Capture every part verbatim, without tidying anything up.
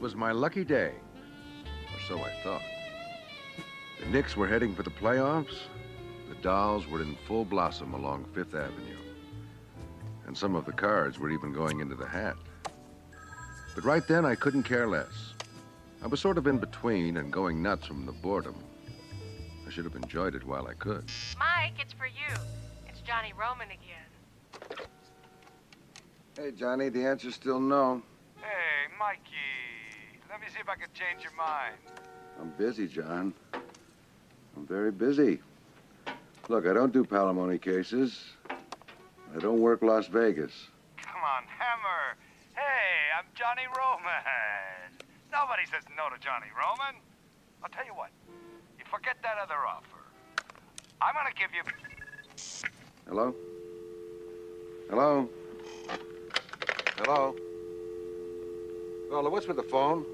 was my lucky day, or so I thought. The Knicks were heading for the playoffs. The dolls were in full blossom along Fifth Avenue. And some of the cards were even going into the hat. But right then, I couldn't care less. I was sort of in between and going nuts from the boredom. I should have enjoyed it while I could. Mike, it's for you. It's Johnny Roman again. Hey, Johnny, the answer's still no. Hey, Mikey. Let me see if I can change your mind. I'm busy, John. I'm very busy. Look, I don't do palimony cases. I don't work Las Vegas. Come on, Hammer. Hey, I'm Johnny Roman. Nobody says no to Johnny Roman. I'll tell you what. You forget that other offer. I'm gonna give you... Hello? Hello? Hello? Well, what's with the phone?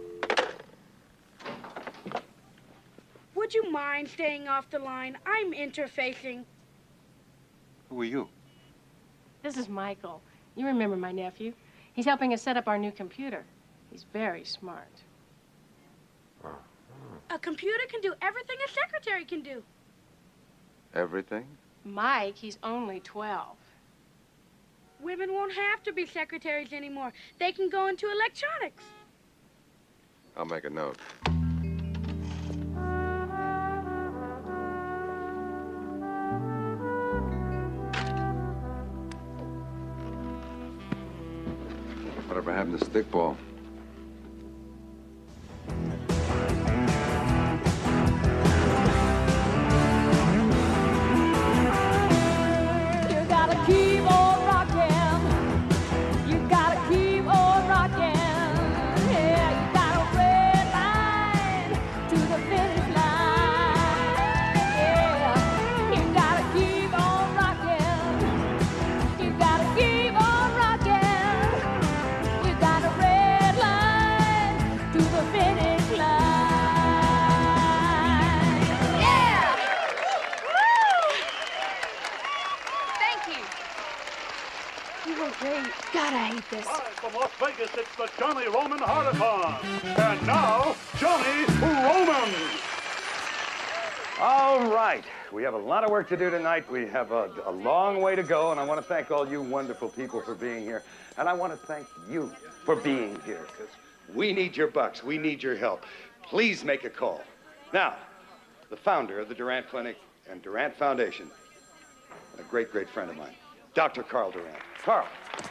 Would you mind staying off the line? I'm interfacing. Who are you? This is Michael. You remember my nephew. He's helping us set up our new computer. He's very smart. A computer can do everything a secretary can do. Everything? Mike, he's only twelve. Women won't have to be secretaries anymore. They can go into electronics. I'll make a note. Whatever happened to stickball? From Las Vegas, it's the Johnny Roman Heartathon. And now, Johnny Roman. All right. We have a lot of work to do tonight. We have a, a long way to go, and I want to thank all you wonderful people for being here. And I want to thank you for being here, because we need your bucks. We need your help. Please make a call. Now, the founder of the Durant Clinic and Durant Foundation, a great, great friend of mine, Doctor Carl Durant. Carl.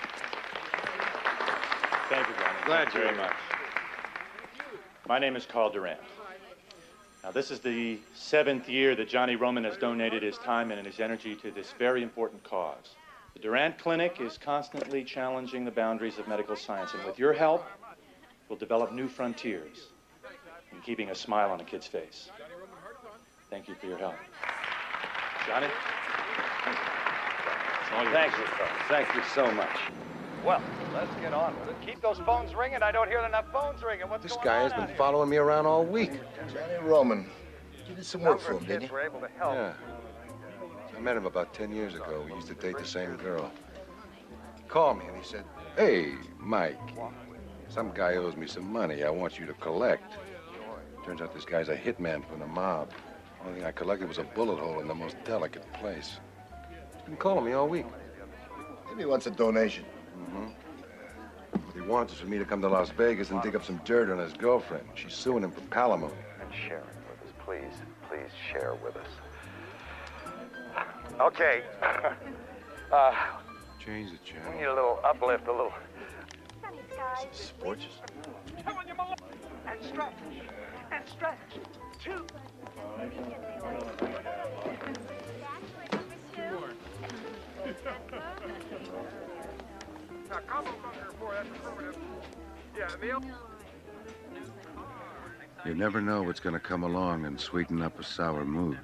Thank you, Johnny. Glad Thank you very much. My name is Carl Durant. Now, this is the seventh year that Johnny Roman has donated his time and his energy to this very important cause. The Durant Clinic is constantly challenging the boundaries of medical science, and with your help, we'll develop new frontiers in keeping a smile on a kid's face. Thank you for your help. Johnny? Thank you, Carl. Thank you so much. Well, let's get on with it. Keep those phones ringing. I don't hear enough phones ringing. What's This going guy on has been out following me around all week. Johnny Roman. You did some work for him, kids didn't you? were able to help. Yeah. I met him about ten years ago. We used to date the same girl. He called me and he said, "Hey, Mike, some guy owes me some money. I want you to collect." Turns out this guy's a hitman from the mob. Only thing I collected was a bullet hole in the most delicate place. He's been calling me all week. Maybe he wants a donation. Mm-hmm. What he wants is for me to come to Las Vegas and dig up some dirt on his girlfriend. She's suing him for palimony. And share it with us, please. Please share with us. Okay. uh, Change the we channel. need a little uplift, a little... Sports? And stretch. And stretch. Two. Now, combo bunker four, that's affirmative. Yeah, Emil? You never know what's going to come along and sweeten up a sour mood.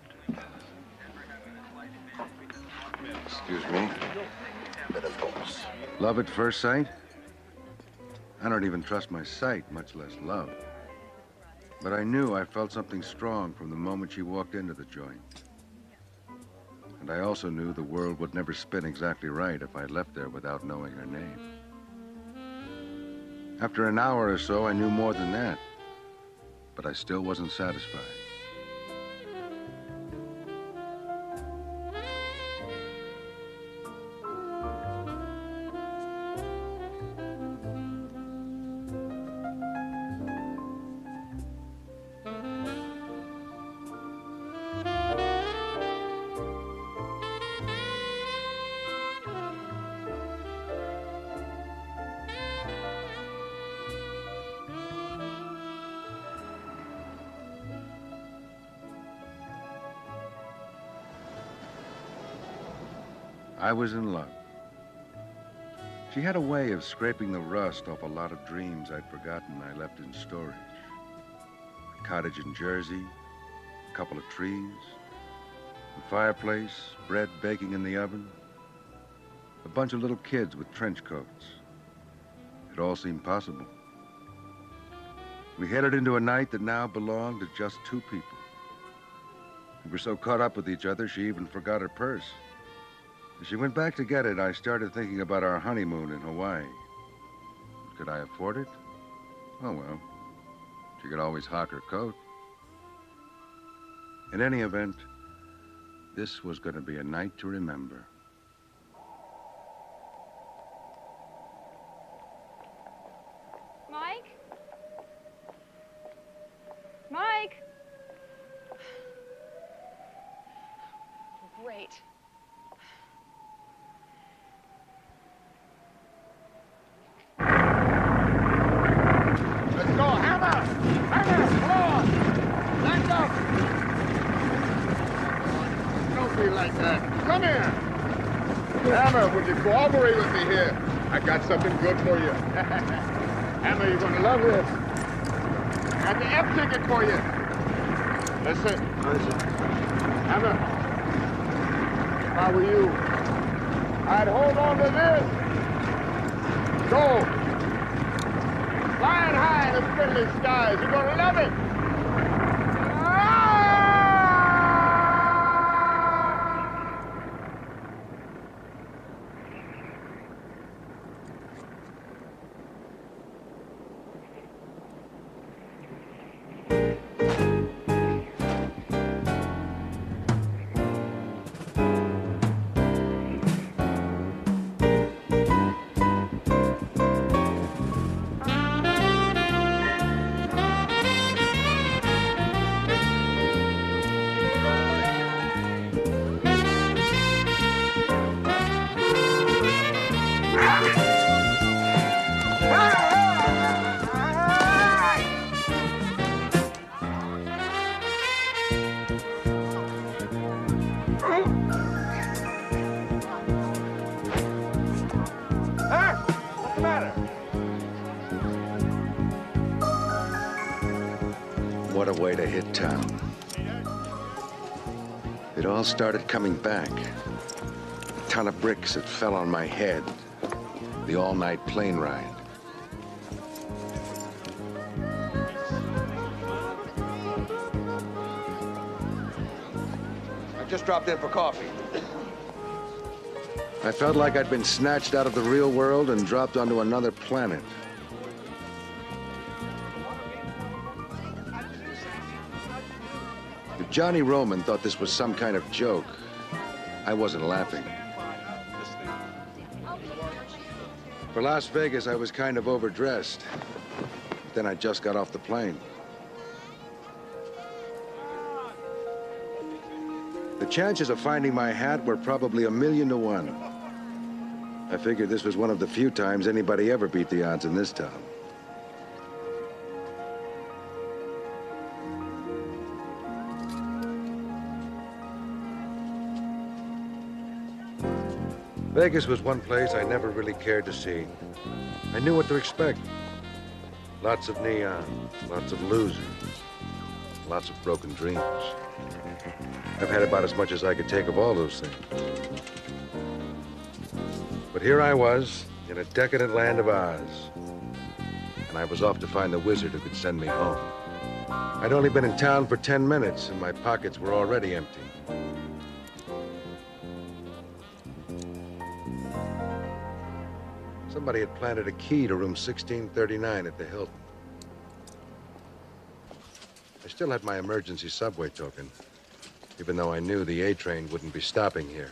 Excuse me? But of course. Love at first sight? I don't even trust my sight, much less love. But I knew I felt something strong from the moment she walked into the joint. And I also knew the world would never spin exactly right if I left there without knowing her name. After an hour or so, I knew more than that. But I still wasn't satisfied. I was in luck. She had a way of scraping the rust off a lot of dreams I'd forgotten I left in storage. A cottage in Jersey, a couple of trees, a fireplace, bread baking in the oven, a bunch of little kids with trench coats. It all seemed possible. We headed into a night that now belonged to just two people. We were so caught up with each other, she even forgot her purse. As she went back to get it, I started thinking about our honeymoon in Hawaii. Could I afford it? Oh, well, she could always hock her coat. In any event, this was going to be a night to remember. Mike? Mike? Great. Let's go, Hammer! Hammer, come on! Stand up! Don't be like that. Come here! Hammer, would you cooperate with me here? I got something good for you. Hammer, you're gonna love this. I got the F ticket for you. Listen. Listen. Hammer, if I were you, I'd hold on to this. Go. Flying high in the friendly skies. You're gonna love it. What a way to hit town. It all started coming back. A ton of bricks that fell on my head. The all-night plane ride. I just dropped in for coffee. I felt like I'd been snatched out of the real world and dropped onto another planet. If Johnny Roman thought this was some kind of joke, I wasn't laughing. For Las Vegas, I was kind of overdressed. Then I just got off the plane. The chances of finding my hat were probably a million to one. I figured this was one of the few times anybody ever beat the odds in this town. Vegas was one place I never really cared to see. I knew what to expect. Lots of neon, lots of losers, lots of broken dreams. I've had about as much as I could take of all those things. But here I was, in a decadent land of Oz. And I was off to find the wizard who could send me home. I'd only been in town for ten minutes, and my pockets were already empty. Somebody had planted a key to room sixteen thirty-nine at the Hilton. I still had my emergency subway token, even though I knew the A train wouldn't be stopping here.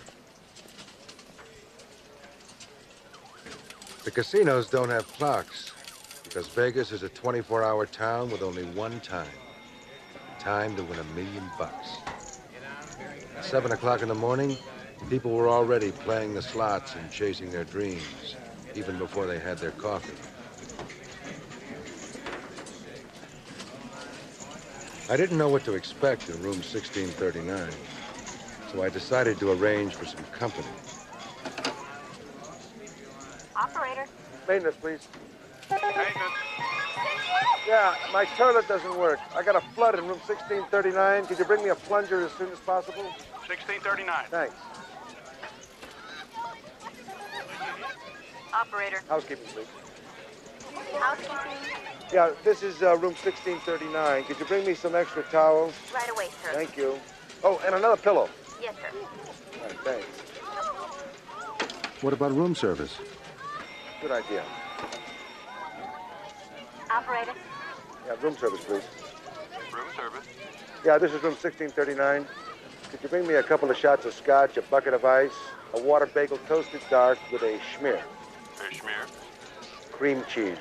The casinos don't have clocks because Vegas is a twenty-four hour town with only one time. Time to win a million bucks. At seven o'clock in the morning, people were already playing the slots and chasing their dreams, even before they had their coffee. I didn't know what to expect in room sixteen thirty-nine, so I decided to arrange for some company. Operator. Maintenance, please. Maintenance. Yeah, my toilet doesn't work. I got a flood in room sixteen thirty-nine. Could you bring me a plunger as soon as possible? sixteen thirty-nine. Thanks. Operator. Housekeeping, please. Housekeeping. Yeah, this is uh, room sixteen thirty-nine. Could you bring me some extra towels? Right away, sir. Thank you. Oh, and another pillow. Yes, sir. All right, thanks. What about room service? Good idea. Operator. Yeah, room service, please. Room service. Yeah, this is room sixteen thirty-nine. Could you bring me a couple of shots of scotch, a bucket of ice, a water bagel toasted dark with a schmear? A schmear. Cream cheese.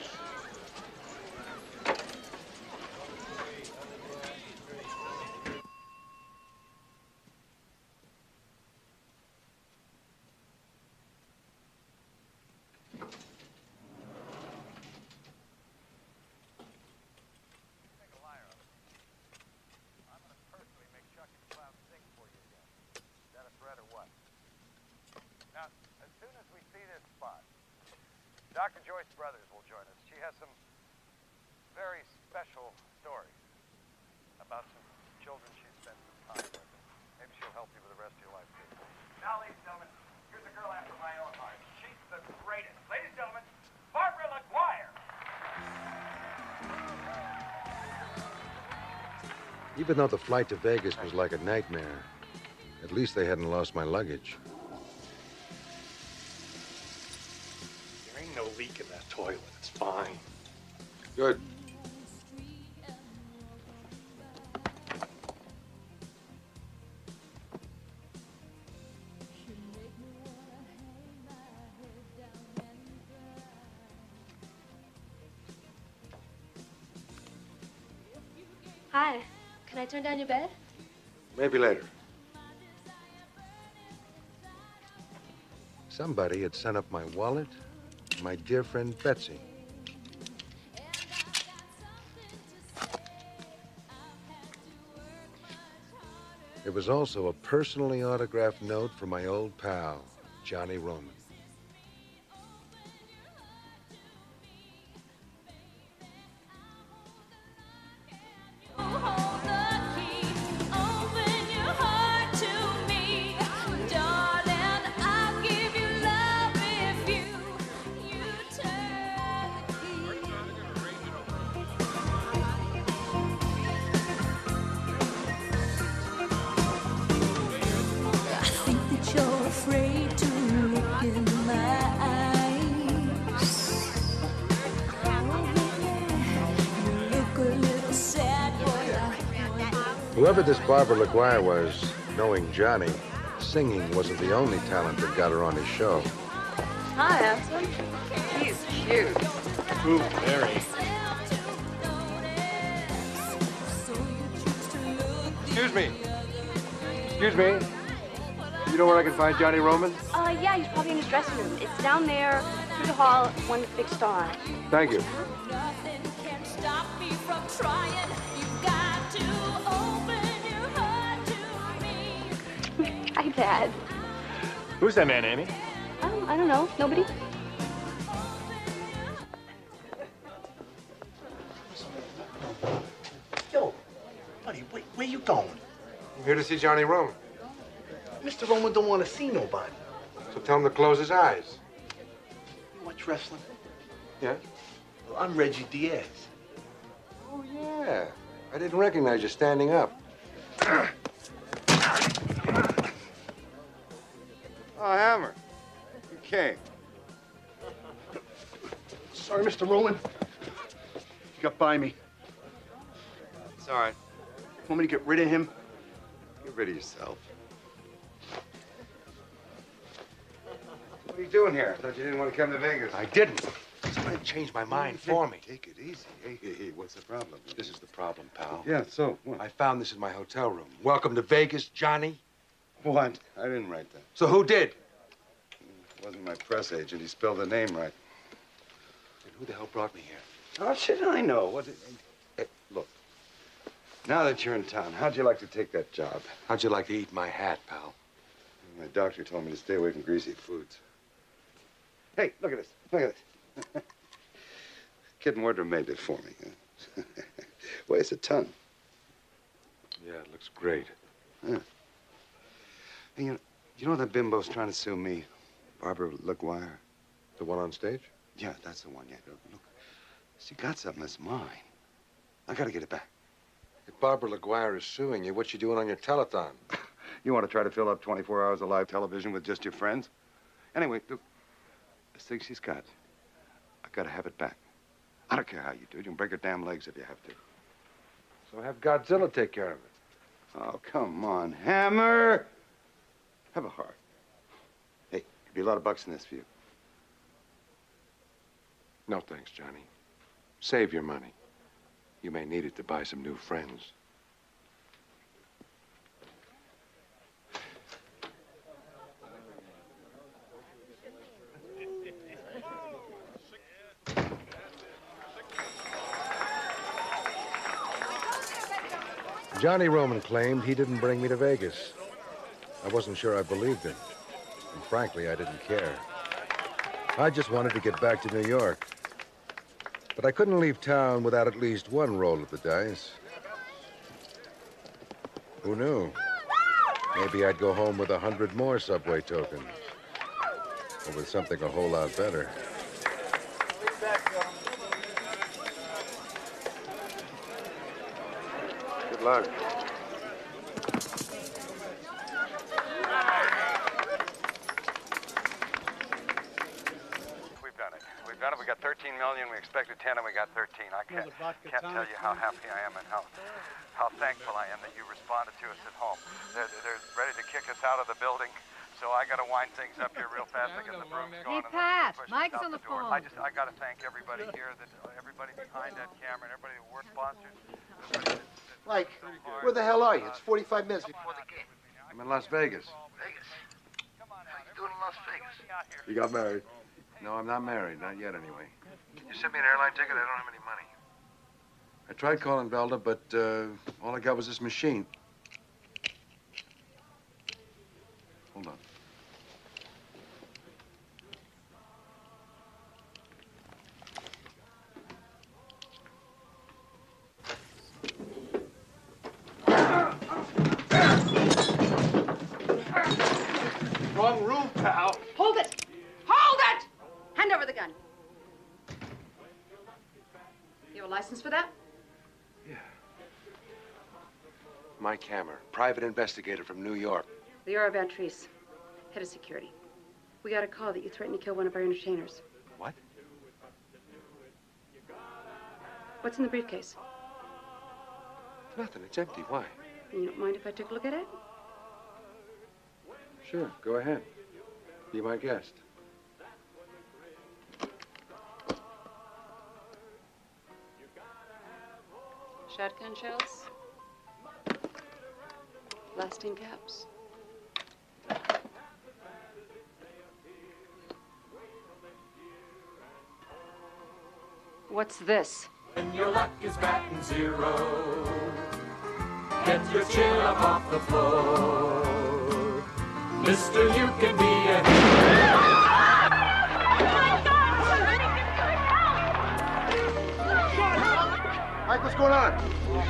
Doctor Joyce Brothers will join us. She has some very special stories about some children she's spent some time with. Maybe she'll help you with the rest of your life, too. Now, ladies and gentlemen, here's a girl after my own heart. She's the greatest. Ladies and gentlemen, Barbara LaGuire. Even though the flight to Vegas was like a nightmare, at least they hadn't lost my luggage. No leak in that toilet. It's fine. Good. Hi. Can I turn down your bed? Maybe later. Somebody had sent up my wallet. My dear friend Betsy. It was also a personally autographed note from my old pal, Johnny Roman. Whoever this Barbara LaGuire was, knowing Johnny, singing wasn't the only talent that got her on his show. Hi, handsome. He's cute. Ooh, very. Excuse me. Excuse me. You know where I can find Johnny Roman? Uh, yeah, he's probably in his dressing room. It's down there through the hall, one big star. Thank you. Nothing can stop me from trying. You've got to open your heart to me. Hi, Dad. Who's that man, Amy? Um, I don't know. Nobody? Yo, buddy, where, where you going? I'm here to see Johnny Roman. Mister Roman don't want to see nobody. So tell him to close his eyes. You watch wrestling? Yeah? Well, I'm Reggie Diaz. Oh, yeah. I didn't recognize you standing up. Oh, Hammer. You came. Sorry, Mister Roman. You got by me. It's all right. Want me to get rid of him? Get rid of yourself. What are you doing here? I thought you didn't want to come to Vegas. I didn't. Somebody changed my mind for me. Take it easy. Hey, hey, hey, what's the problem? This is the problem, pal. Yeah, so what? I found this in my hotel room. Welcome to Vegas, Johnny. What? I didn't write that. So who did? It wasn't my press agent. He spelled the name right. And who the hell brought me here? How should I know? What? It, hey, look. Now that you're in town, how'd you like to take that job? How'd you like to eat my hat, pal? My doctor told me to stay away from greasy foods. Hey, look at this. Look at this. Kid in wardrobe made this for me. Huh? Weighs a ton. Yeah, it looks great. Yeah. Hey, you know, you know that bimbo's trying to sue me? Barbara LaGuire. The one on stage? Yeah, that's the one. Yeah, look. look. She got something that's mine. I gotta get it back. If Barbara LaGuire is suing you, what's she doing on your telethon? You want to try to fill up twenty-four hours of live television with just your friends? Anyway, look, this thing she's got, I gotta have it back. I don't care how you do it. You can break her damn legs if you have to. So have Godzilla take care of it. Oh, come on, Hammer. Have a heart. Hey, could be a lot of bucks in this for you. No thanks, Johnny. Save your money. You may need it to buy some new friends. Johnny Roman claimed he didn't bring me to Vegas. I wasn't sure I believed him. And frankly, I didn't care. I just wanted to get back to New York. But I couldn't leave town without at least one roll of the dice. Who knew? Maybe I'd go home with a hundred more subway tokens. Or with something a whole lot better. Good luck. We've done it. We've done it. We got thirteen million. We expected ten, and we got thirteen. I can't, can't tell you how happy I am and how, how thankful I am that you responded to us at home. They're, they're ready to kick us out of the building. So I got to wind things up here real fast because the broom's going. Hey, Pat, Mike's on the phone. I just, I got to thank everybody here, that everybody behind that camera, and everybody who worked sponsors. Mike, where the hell are you? It's forty-five minutes before the game. I'm in Las Vegas. Vegas? What are you doing in Las Vegas? You got married? No, I'm not married. Not yet, anyway. Can you send me an airline ticket? I don't have any money. I tried calling Velda, but uh, all I got was this machine. Hold on. Wrong room, pal. Hold it! Hold it! Hand over the gun. You have a license for that? Yeah. Mike Hammer, private investigator from New York. Leora Vantrice, head of security. We got a call that you threatened to kill one of our entertainers. What? What's in the briefcase? Nothing. It's empty. Why? You don't mind if I took a look at it? Sure, go ahead. Be my guest. Shotgun shells. Blasting caps. What's this? When your luck is batting zero, get your chin up off the floor. Mister, you can be a hero. Mike, what's going on?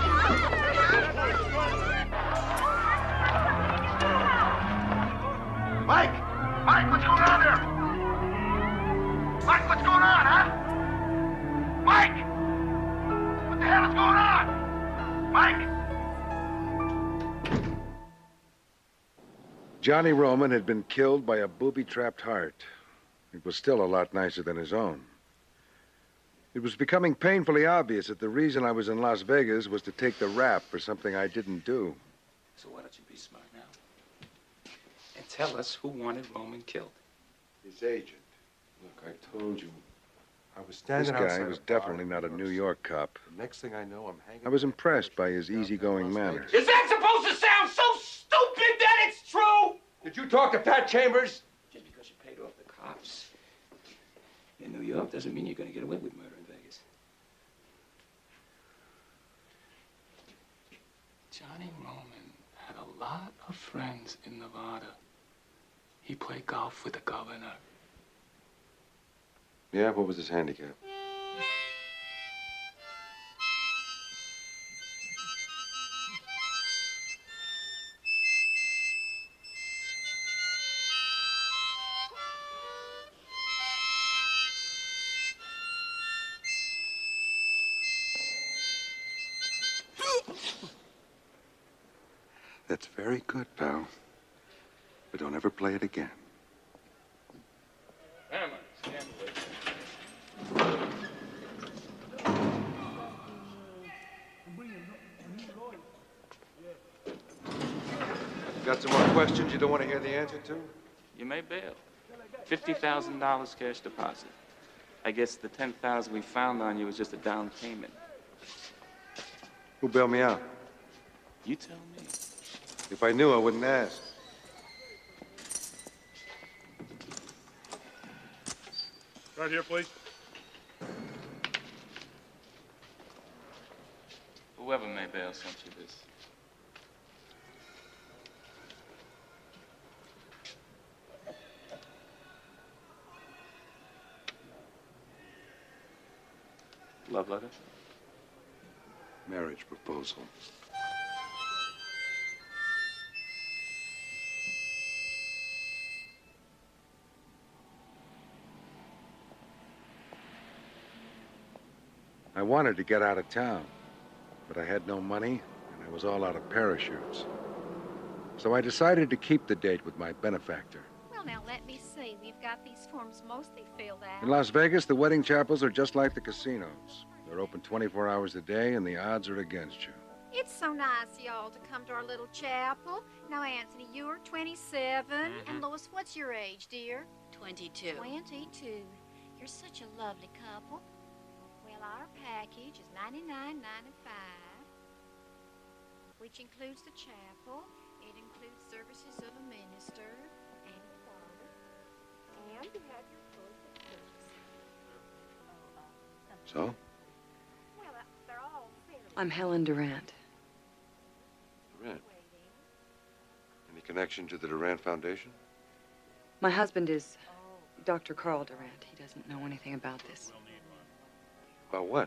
Mike! Mike, what's going on there? Mike, what's going on, huh? Mike! What the hell is going on? Mike! Johnny Roman had been killed by a booby-trapped heart. It was still a lot nicer than his own. It was becoming painfully obvious that the reason I was in Las Vegas was to take the rap for something I didn't do. So why don't you be smart now? And tell us who wanted Roman killed. His agent. Look, I told you. I was This standing guy outside was a bar definitely in not a New New York York cop. The next thing I know, I'm hanging. I was impressed by his easygoing manner. Is that supposed to sound so stupid that it's true? Did you talk to Pat Chambers? Just because you paid off the cops in New York doesn't mean you're going to get away with murder in Vegas. Johnny Roman had a lot of friends in Nevada. He played golf with the governor. Yeah, what was his handicap? That's very good, pal. But don't ever play it again. Hammer, stand please. Got some more questions you don't want to hear the answer to? You may bail. fifty thousand dollars cash deposit. I guess the ten thousand dollars we found on you was just a down payment. Who bailed me out? You tell me. If I knew, I wouldn't ask. Right here, please. Whoever may bail sent you this. Love letter? Marriage proposal. I wanted to get out of town, but I had no money, and I was all out of parachutes. So I decided to keep the date with my benefactor. Well, now, let me see. We've got these forms mostly filled out. In Las Vegas, the wedding chapels are just like the casinos. They're open twenty-four hours a day, and the odds are against you. It's so nice, y'all, to come to our little chapel. Now, Anthony, you're twenty-seven. Mm-hmm. And Lois, what's your age, dear? twenty-two. twenty-two. You're such a lovely couple. Well, our package is ninety-nine ninety-five, which includes the chapel. It includes services of a minister and a choir. And you have your choice of books. So? Well, uh, they're all fairly... I'm Helen Durant. Durant? Any connection to the Durant Foundation? My husband is Doctor Carl Durant. He doesn't know anything about this. About what?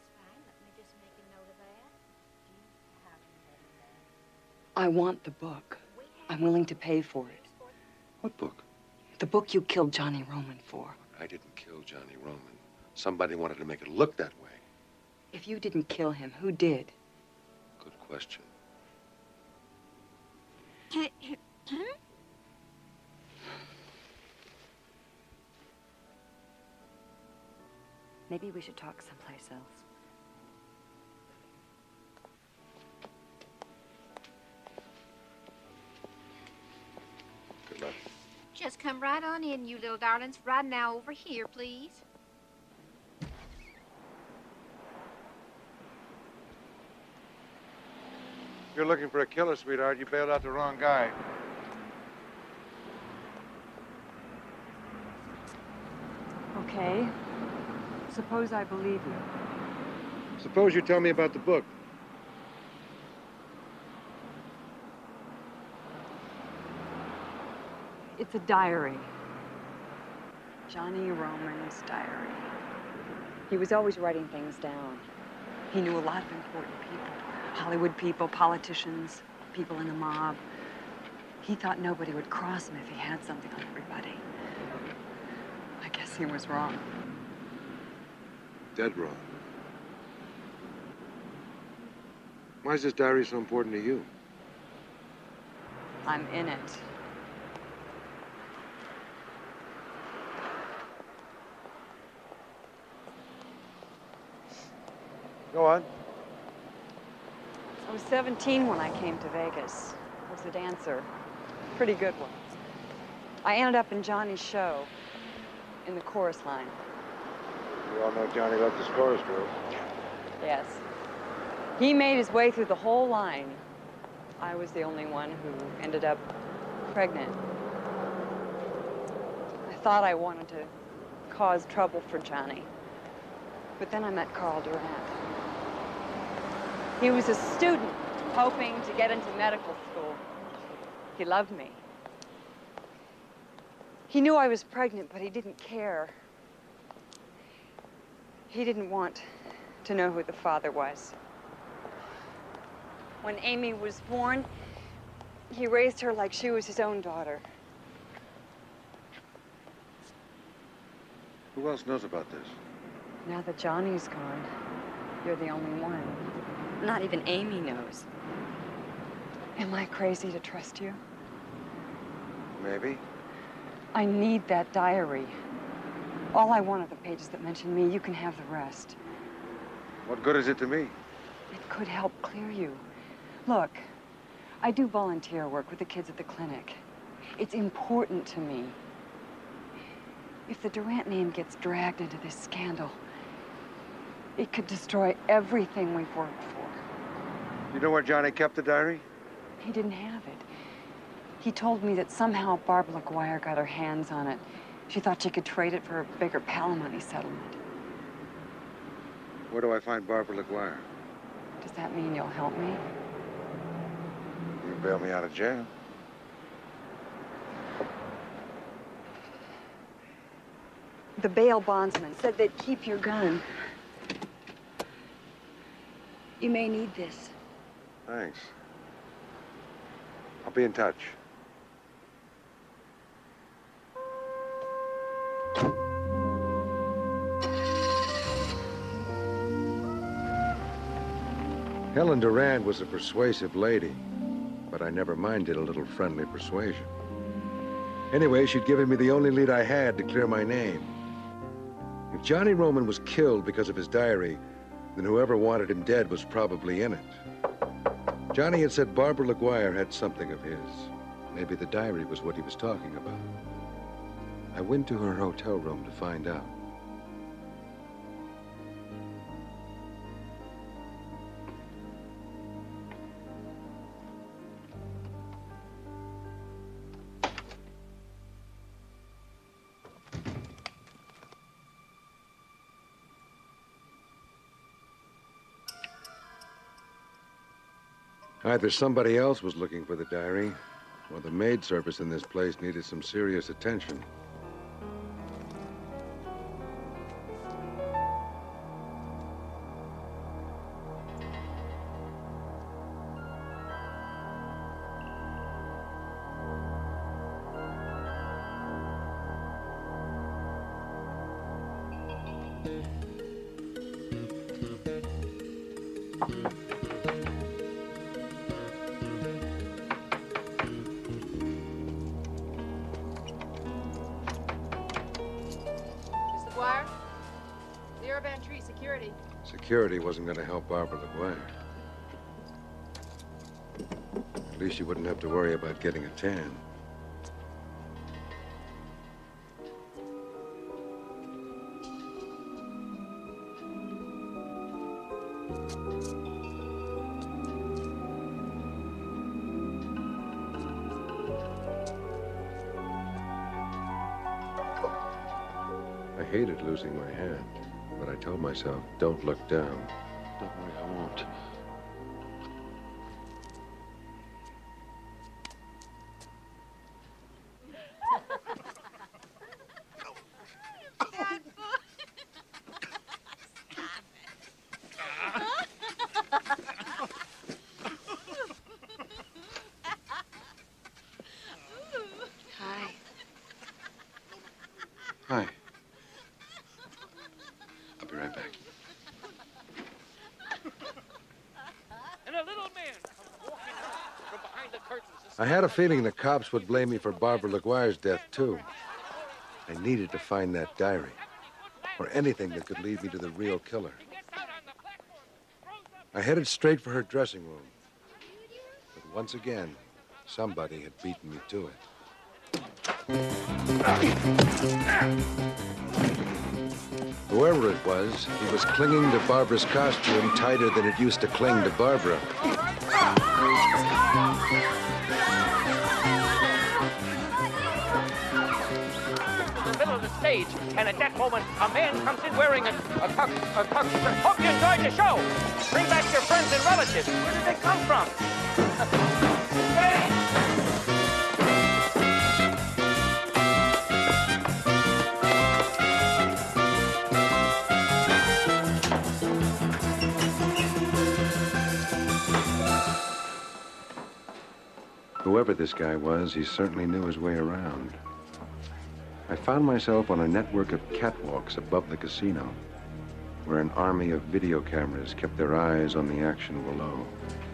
I want the book. I'm willing to pay for it. What book? The book you killed Johnny Roman for. I didn't kill Johnny Roman. Somebody wanted to make it look that way. If you didn't kill him, who did? Good question. Maybe we should talk someplace else. Good luck. Just come right on in, you little darlings. Right now over here, please. If you're looking for a killer, sweetheart, you bailed out the wrong guy. Okay. Suppose I believe you. Suppose you tell me about the book. It's a diary. Johnny Roman's diary. He was always writing things down. He knew a lot of important people. Hollywood people, politicians, people in the mob. He thought nobody would cross him if he had something on everybody. I guess he was wrong. Dead wrong. Why is this diary so important to you? I'm in it. Go on. I was seventeen when I came to Vegas. I was a dancer. Pretty good one. I ended up in Johnny's show, in the chorus line. We all know Johnny loved his chorus girls. Yes. He made his way through the whole line. I was the only one who ended up pregnant. I thought I wanted to cause trouble for Johnny. But then I met Carl Durant. He was a student hoping to get into medical school. He loved me. He knew I was pregnant, but he didn't care. He didn't want to know who the father was. When Amy was born, he raised her like she was his own daughter. Who else knows about this? Now that Johnny's gone, you're the only one. Not even Amy knows. Am I crazy to trust you? Maybe. I need that diary. All I want are the pages that mention me. You can have the rest. What good is it to me? It could help clear you. Look, I do volunteer work with the kids at the clinic. It's important to me. If the Durant name gets dragged into this scandal, it could destroy everything we've worked for. You know where Johnny kept the diary? He didn't have it. He told me that somehow Barbara LaGuire got her hands on it. She thought she could trade it for a bigger palimony settlement. Where do I find Barbara LaGuire? Does that mean you'll help me? You bail me out of jail. The bail bondsman said they'd keep your gun. You may need this. Thanks. I'll be in touch. Helen Durand was a persuasive lady, but I never minded a little friendly persuasion. Anyway, she'd given me the only lead I had to clear my name. If Johnny Roman was killed because of his diary, then whoever wanted him dead was probably in it. Johnny had said Barbara LaGuire had something of his. Maybe the diary was what he was talking about. I went to her hotel room to find out. Either somebody else was looking for the diary, or the maid service in this place needed some serious attention. Security wasn't going to help Barbara LaGuire. At least she wouldn't have to worry about getting a tan. I hated losing my hand. But I told myself, don't look down. Don't worry, I won't. Hi. Hi. I'll be right back. And a little man comes walking out from behind the curtains. I had a feeling the cops would blame me for Barbara LaGuire's death, too. I needed to find that diary, or anything that could lead me to the real killer. I headed straight for her dressing room. But once again, somebody had beaten me to it. Whoever it was, he was clinging to Barbara's costume tighter than it used to cling to Barbara. Middle of the stage, and at that moment, a man comes in wearing a, a tux, a tux. Hope you enjoyed the show. Bring back your friends and relatives. Where did they come from? Hey! Whoever this guy was, he certainly knew his way around. I found myself on a network of catwalks above the casino, where an army of video cameras kept their eyes on the action below.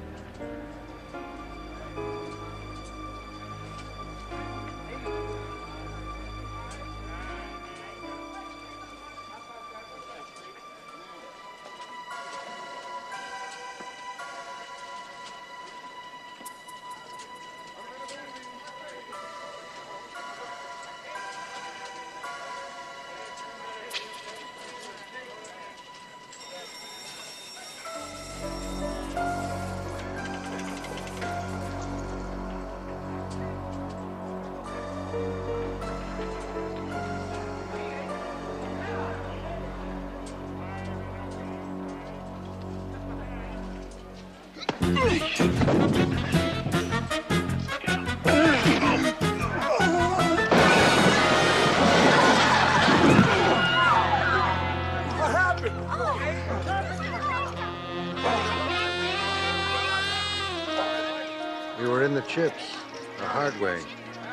We were in the chips, the hard way.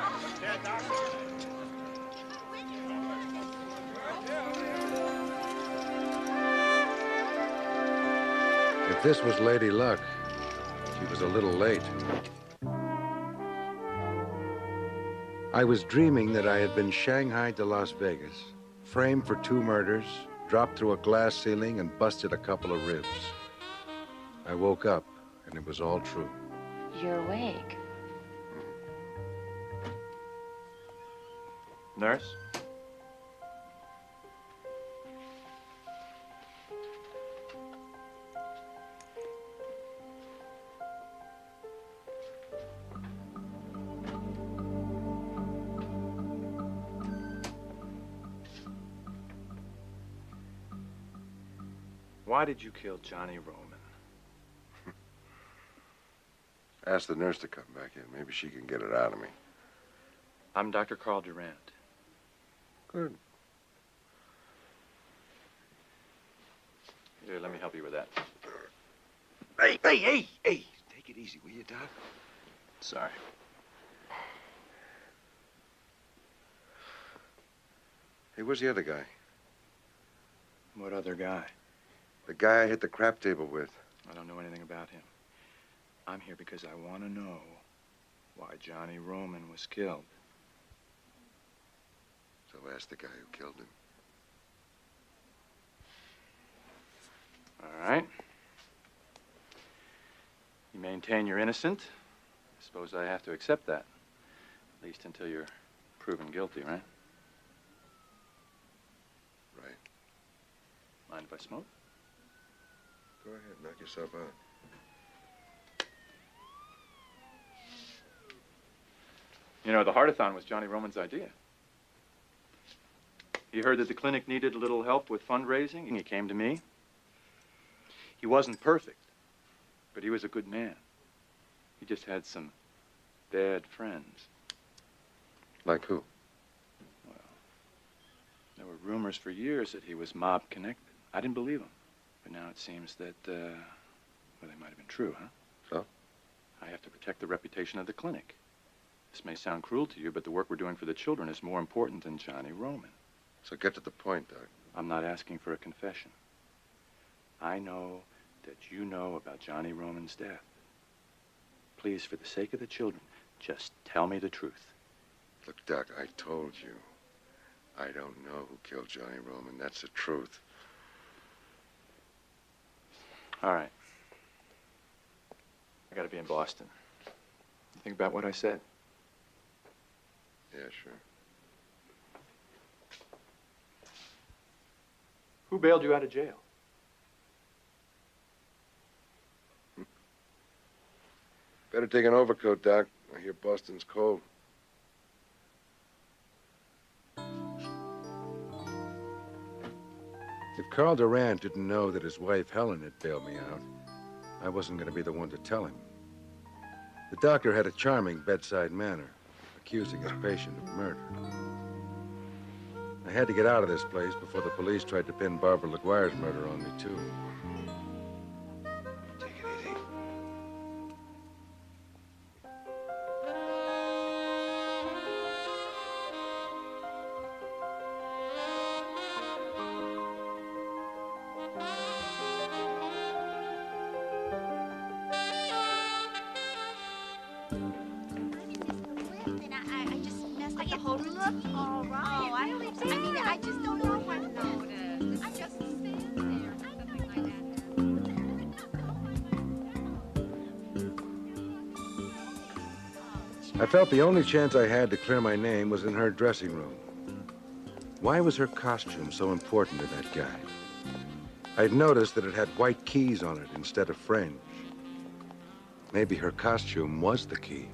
If this was Lady Luck, she was a little late. I was dreaming that I had been shanghaied to Las Vegas, framed for two murders, dropped through a glass ceiling, and busted a couple of ribs. I woke up, and it was all true. You're awake. Nurse? Why did you kill Johnny Roman? Ask the nurse to come back in. Maybe she can get it out of me. I'm Doctor Carl Durant. Good. Here, let me help you with that. Hey, hey, hey, hey! Take it easy, will you, Doc? Sorry. Hey, where's the other guy? What other guy? The guy I hit the crap table with. I don't know anything about him. I'm here because I want to know why Johnny Roman was killed. So ask the guy who killed him. All right. You maintain you're innocent. I suppose I have to accept that. At least until you're proven guilty, right? Right. Mind if I smoke? Go ahead, knock yourself out. You know, the Heartathon was Johnny Roman's idea. He heard that the clinic needed a little help with fundraising, and he came to me. He wasn't perfect, but he was a good man. He just had some bad friends. Like who? Well, there were rumors for years that he was mob-connected. I didn't believe them, but now it seems that, uh, well, they might have been true, huh? So? I have to protect the reputation of the clinic. This may sound cruel to you, but the work we're doing for the children is more important than Johnny Roman. So get to the point, Doc. I'm not asking for a confession. I know that you know about Johnny Roman's death. Please, for the sake of the children, just tell me the truth. Look, Doc, I told you. I don't know who killed Johnny Roman. That's the truth. All right. gotta be in Boston. Think about what I said. Yeah, sure. Who bailed you out of jail? Better take an overcoat, Doc. I hear Boston's cold. If Carl Durant didn't know that his wife, Helen, had bailed me out, I wasn't going to be the one to tell him. The doctor had a charming bedside manner, accusing his patient of murder. I had to get out of this place before the police tried to pin Barbara LaGuire's murder on me, too. Take it easy. I felt the only chance I had to clear my name was in her dressing room. Why was her costume so important to that guy? I'd noticed that it had white keys on it instead of fringe. Maybe her costume was the key.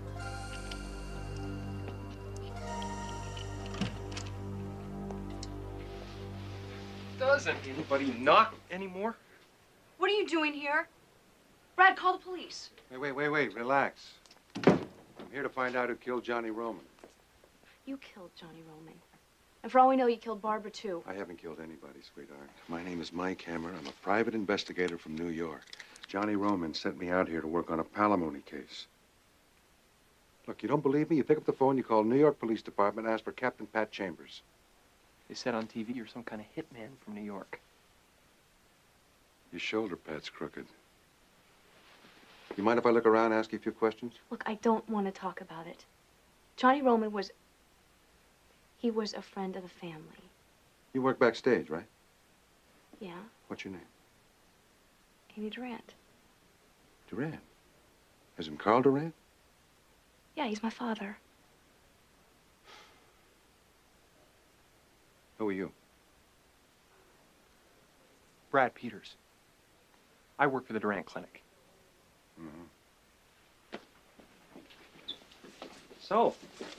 Doesn't anybody knock anymore? What are you doing here? Brad, call the police. Wait, wait, wait, wait. Relax. I'm here to find out who killed Johnny Roman. You killed Johnny Roman. And for all we know, you killed Barbara, too. I haven't killed anybody, sweetheart. My name is Mike Hammer. I'm a private investigator from New York. Johnny Roman sent me out here to work on a palimony case. Look, you don't believe me? You pick up the phone, you call New York Police Department, ask for Captain Pat Chambers. They said on T V you're some kind of hitman from New York. Your shoulder pad's crooked. You mind if I look around and ask you a few questions? Look, I don't want to talk about it. Johnny Roman was... He was a friend of the family. You work backstage, right? Yeah, What's your name? Amy Durant. Durant? As in Carl Durant? Yeah, he's my father. Who are you? Brad Peters. I work for the Durant Clinic. Mm-hmm. So,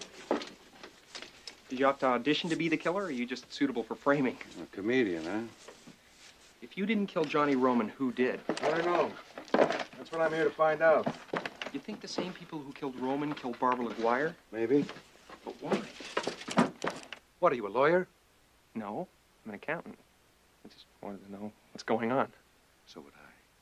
did you have to audition to be the killer, or are you just suitable for framing? A comedian, huh? If you didn't kill Johnny Roman, who did? I don't know. That's what I'm here to find out. You think the same people who killed Roman killed Barbara LaGuire? Maybe. But why? What, are you a lawyer? No, I'm an accountant. I just wanted to know what's going on. So would I.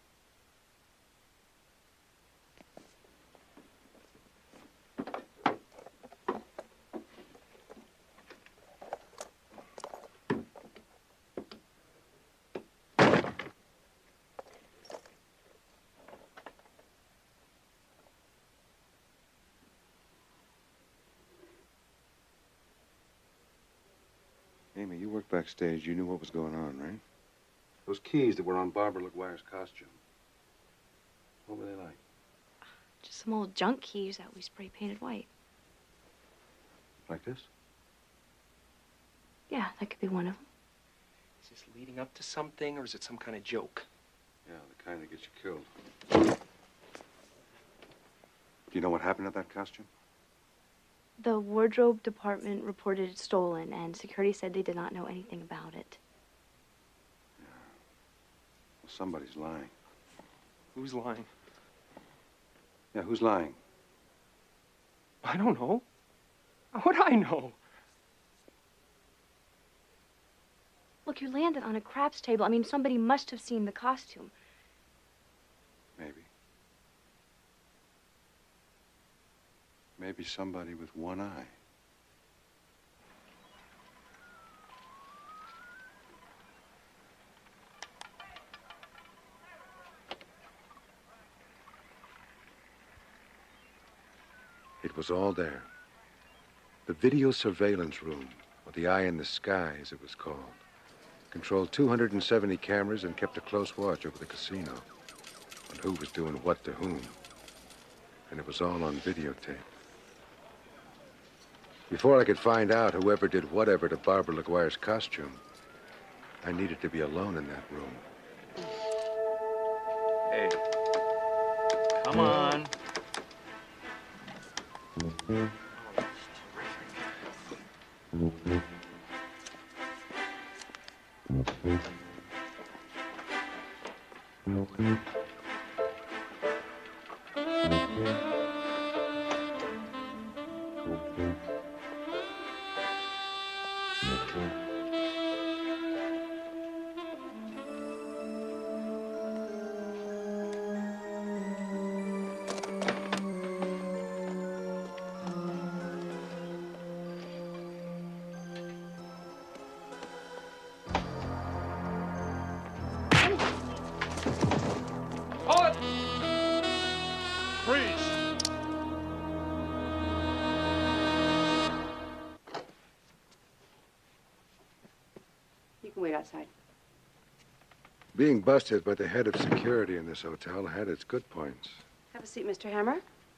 Amy, you worked backstage. You knew what was going on, right? Those keys that were on Barbara LaGuire's costume. What were they like? Just some old junk keys that we spray painted white. Like this? Yeah, that could be one of them. Is this leading up to something, or is it some kind of joke? Yeah, the kind that gets you killed. Do you know what happened to that costume? The wardrobe department reported it stolen, and security said they did not know anything about it. Well, somebody's lying. Who's lying? Yeah, who's lying? I don't know. How would I know? Look, you landed on a craps table. I mean, somebody must have seen the costume. Maybe. Maybe somebody with one eye. It was all there. The video surveillance room, or the Eye in the Sky, as it was called, controlled two hundred seventy cameras and kept a close watch over the casino on who was doing what to whom. And it was all on videotape. Before I could find out whoever did whatever to Barbara LaGuire's costume, I needed to be alone in that room. Hey. Come on. Wait outside. Being busted by the head of security in this hotel had its good points. Have a seat, Mister Hammer.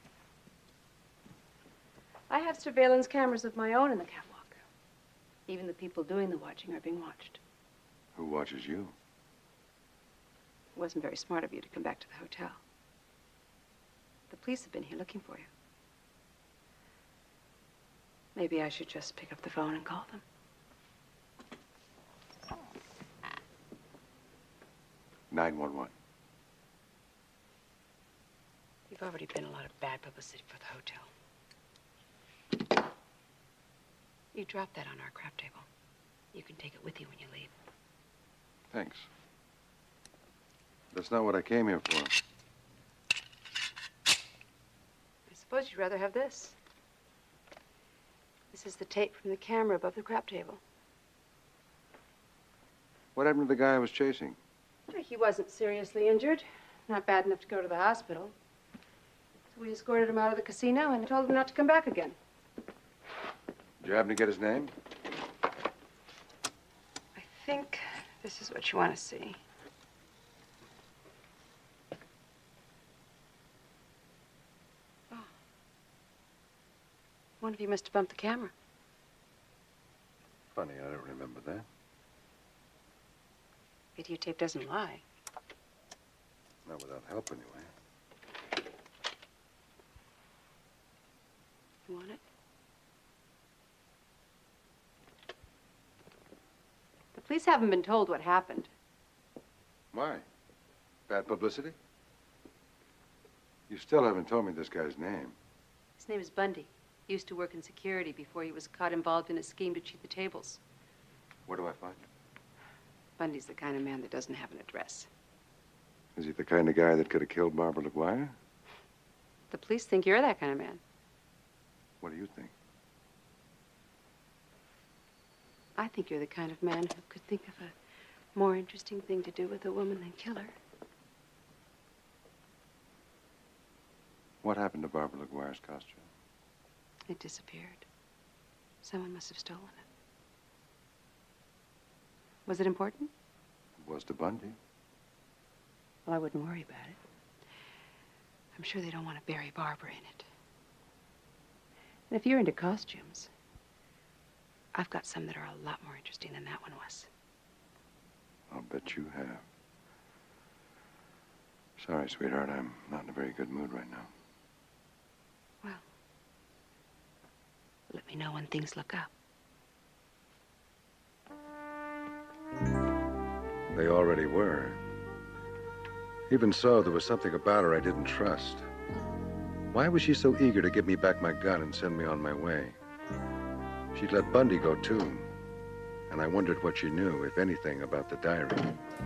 I have surveillance cameras of my own in the catwalk. Even the people doing the watching are being watched. Who watches you? It wasn't very smart of you to come back to the hotel. The police have been here looking for you. Maybe I should just pick up the phone and call them. nine one one. You've already been a lot of bad publicity for the hotel. You drop that on our crap table. You can take it with you when you leave. Thanks. That's not what I came here for. I suppose you'd rather have this. This is the tape from the camera above the crap table. What happened to the guy I was chasing? He wasn't seriously injured. Not bad enough to go to the hospital. So we escorted him out of the casino and told him not to come back again. Did you happen to get his name? I think this is what you want to see. Oh. One of you must have bumped the camera. Funny, I don't remember that. Videotape doesn't lie. Not without help, anyway. You want it? The police haven't been told what happened. Why? Bad publicity? You still haven't told me this guy's name. His name is Bundy. He used to work in security before he was caught involved in a scheme to cheat the tables. Where do I find him? Bundy's the kind of man that doesn't have an address. Is he the kind of guy that could have killed Barbara LaGuire? The police think you're that kind of man. What do you think? I think you're the kind of man who could think of a more interesting thing to do with a woman than kill her. What happened to Barbara LaGuire's costume? It disappeared. Someone must have stolen it. Was it important? It was to Bundy. Well, I wouldn't worry about it. I'm sure they don't want to bury Barbara in it. And if you're into costumes, I've got some that are a lot more interesting than that one was. I'll bet you have. Sorry, sweetheart, I'm not in a very good mood right now. Well, let me know when things look up. They already were. Even so, there was something about her I didn't trust. Why was she so eager to give me back my gun and send me on my way? She'd let Bundy go, too. And I wondered what she knew, if anything, about the diary.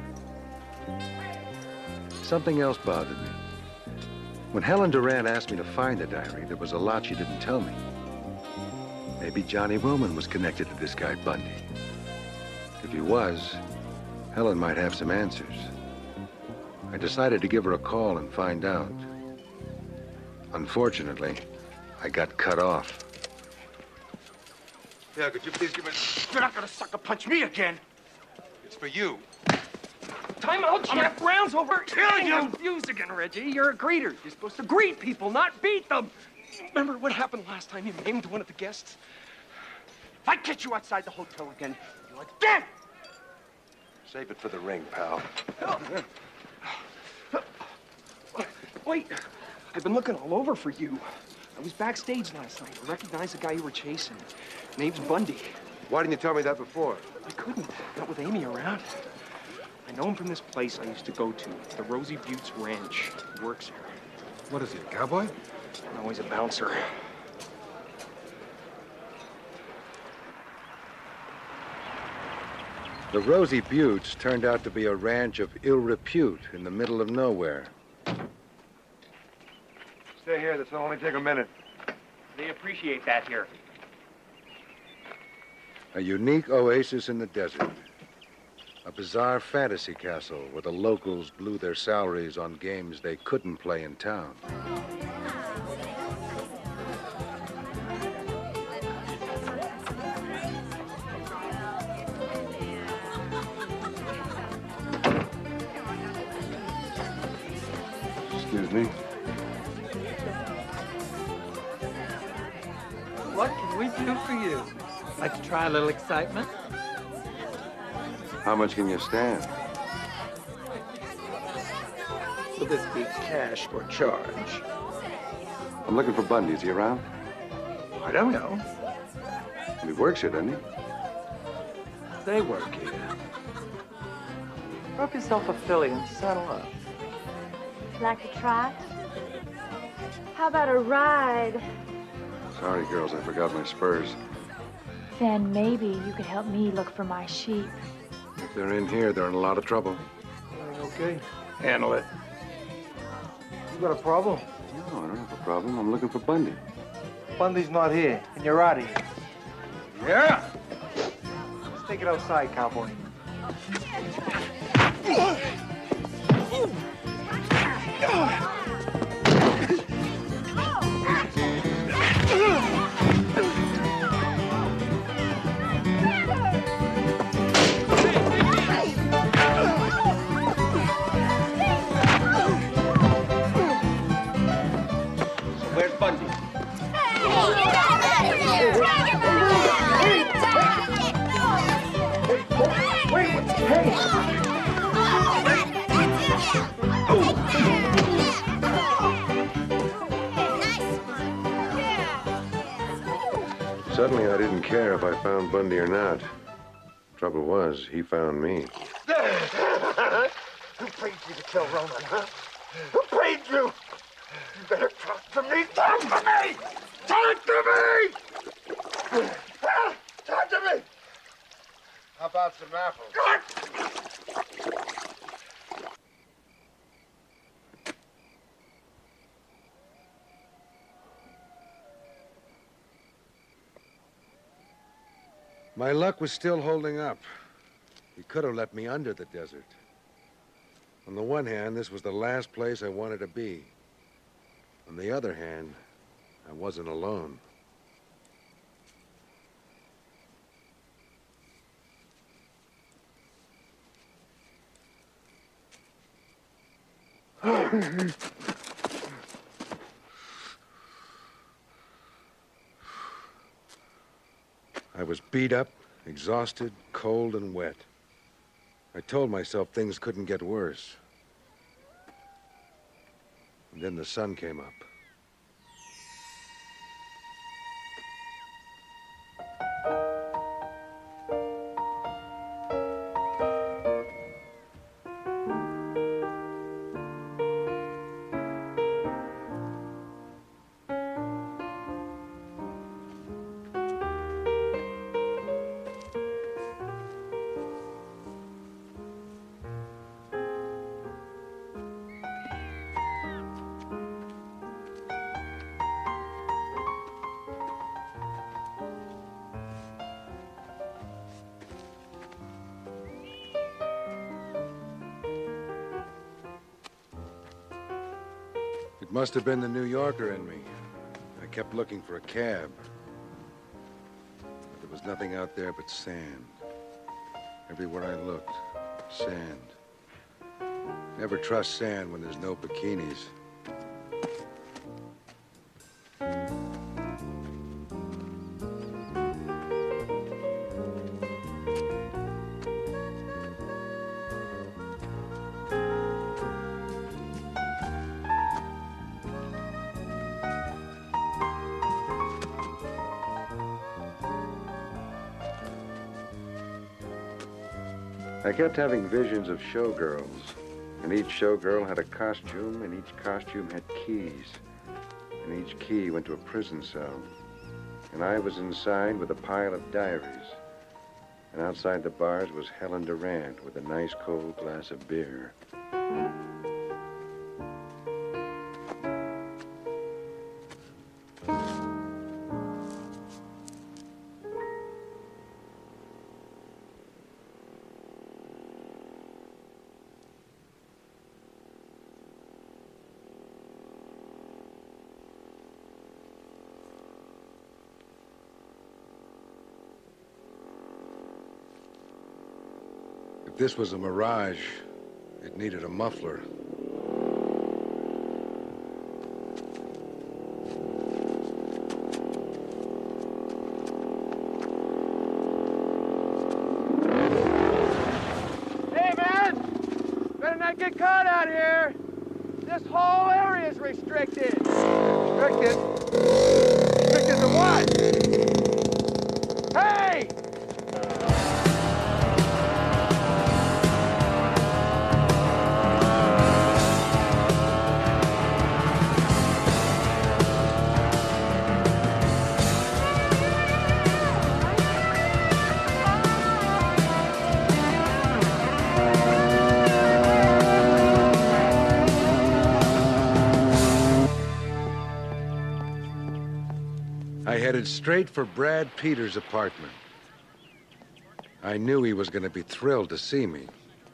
Something else bothered me. When Helen Durant asked me to find the diary, there was a lot she didn't tell me. Maybe Johnny Roman was connected to this guy, Bundy. If he was, Helen might have some answers. I decided to give her a call and find out. Unfortunately, I got cut off. Yeah, could you please give me... You're not gonna sucker punch me again. It's for you. time out, Champ. Round's over. Kill you! I'm confused again, Reggie. You're a greeter. You're supposed to greet people, not beat them. Remember what happened last time you named one of the guests? If I catch you outside the hotel again, you're dead! Save it for the ring, pal. Wait, I've been looking all over for you. I was backstage last night. I recognized the guy you were chasing. Name's Bundy. Why didn't you tell me that before? I couldn't, not with Amy around. I know him from this place I used to go to, the Rosie Buttes Ranch. He works here. What is he, a cowboy? No, he's a bouncer. The Rosie Buttes turned out to be a ranch of ill repute in the middle of nowhere. Stay here. This will only take a minute. They appreciate that here. A unique oasis in the desert. A bizarre fantasy castle where the locals blew their salaries on games they couldn't play in town. Excuse me. What can we do for you? Like to try a little excitement? How much can you stand? Will this be cash or charge? I'm looking for Bundy. Is he around? I don't know. He works here, doesn't he? They work here. Rub yourself a filly and saddle up. Like a trot? How about a ride? Sorry, girls, I forgot my spurs. Then maybe you could help me look for my sheep. If they're in here, they're in a lot of trouble. Okay. Handle it. You got a problem? No, I don't have a problem. I'm looking for Bundy. Bundy's not here, and you're out of here. Yeah! Let's take it outside, cowboy. Where's Bundy? Wait, what's hey? Suddenly, I didn't care if I found Bundy or not. Trouble was, he found me. Who paid you to kill Roman, huh? Who paid you? You better talk to me. Talk to me! Talk to me! Talk to me! How about some apples? My luck was still holding up. He could have let me under the desert. On the one hand, this was the last place I wanted to be. On the other hand, I wasn't alone. I was beat up, exhausted, cold, and wet. I told myself things couldn't get worse. And then the sun came up. It must have been the New Yorker in me. I kept looking for a cab. But there was nothing out there but sand. Everywhere I looked, sand. Never trust sand when there's no bikinis. I kept having visions of showgirls, and each showgirl had a costume, and each costume had keys, and each key went to a prison cell. And I was inside with a pile of diaries, and outside the bars was Helen Durant with a nice cold glass of beer. If this was a mirage, it needed a muffler. Hey, man! Better not get caught out here. This whole area is restricted. Restricted? Restricted to what? Hey! I headed straight for Brad Peters' apartment. I knew he was going to be thrilled to see me.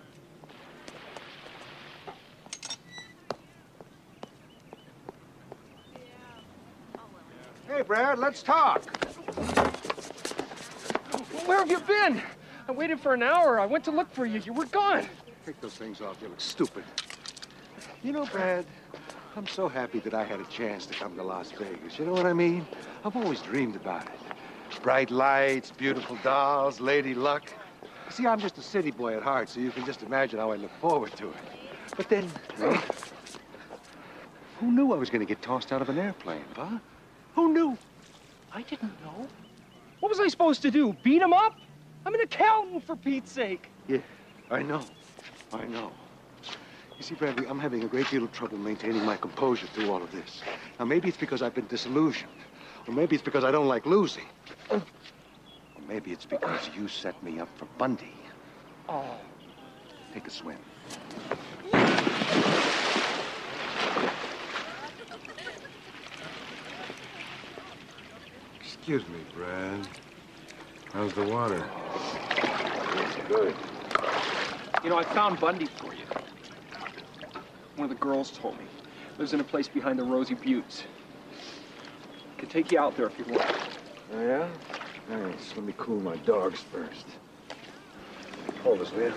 Hey, Brad, let's talk. Where have you been? I waited for an hour. I went to look for you. You were gone. Take those things off. You look stupid. You know, Brad, I'm so happy that I had a chance to come to Las Vegas. You know what I mean? I've always dreamed about it. Bright lights, beautiful dolls, lady luck. See, I'm just a city boy at heart, so you can just imagine how I look forward to it. But then, well, who knew I was going to get tossed out of an airplane, huh? Who knew? I didn't know. What was I supposed to do? Beat him up? I'm an accountant, for Pete's sake. Yeah, I know. I know. You see, Bradley, I'm having a great deal of trouble maintaining my composure through all of this. Now, maybe it's because I've been disillusioned. Or maybe it's because I don't like losing. Or maybe it's because you set me up for Bundy. Oh. Take a swim. Excuse me, Brad. How's the water? It's good. You know, I found Bundy for you. One of the girls told me. Lives in a place behind the Rosie Buttes. Could take you out there if you want. Oh, yeah? Thanks. Let me cool my dogs first. Hold this, will you?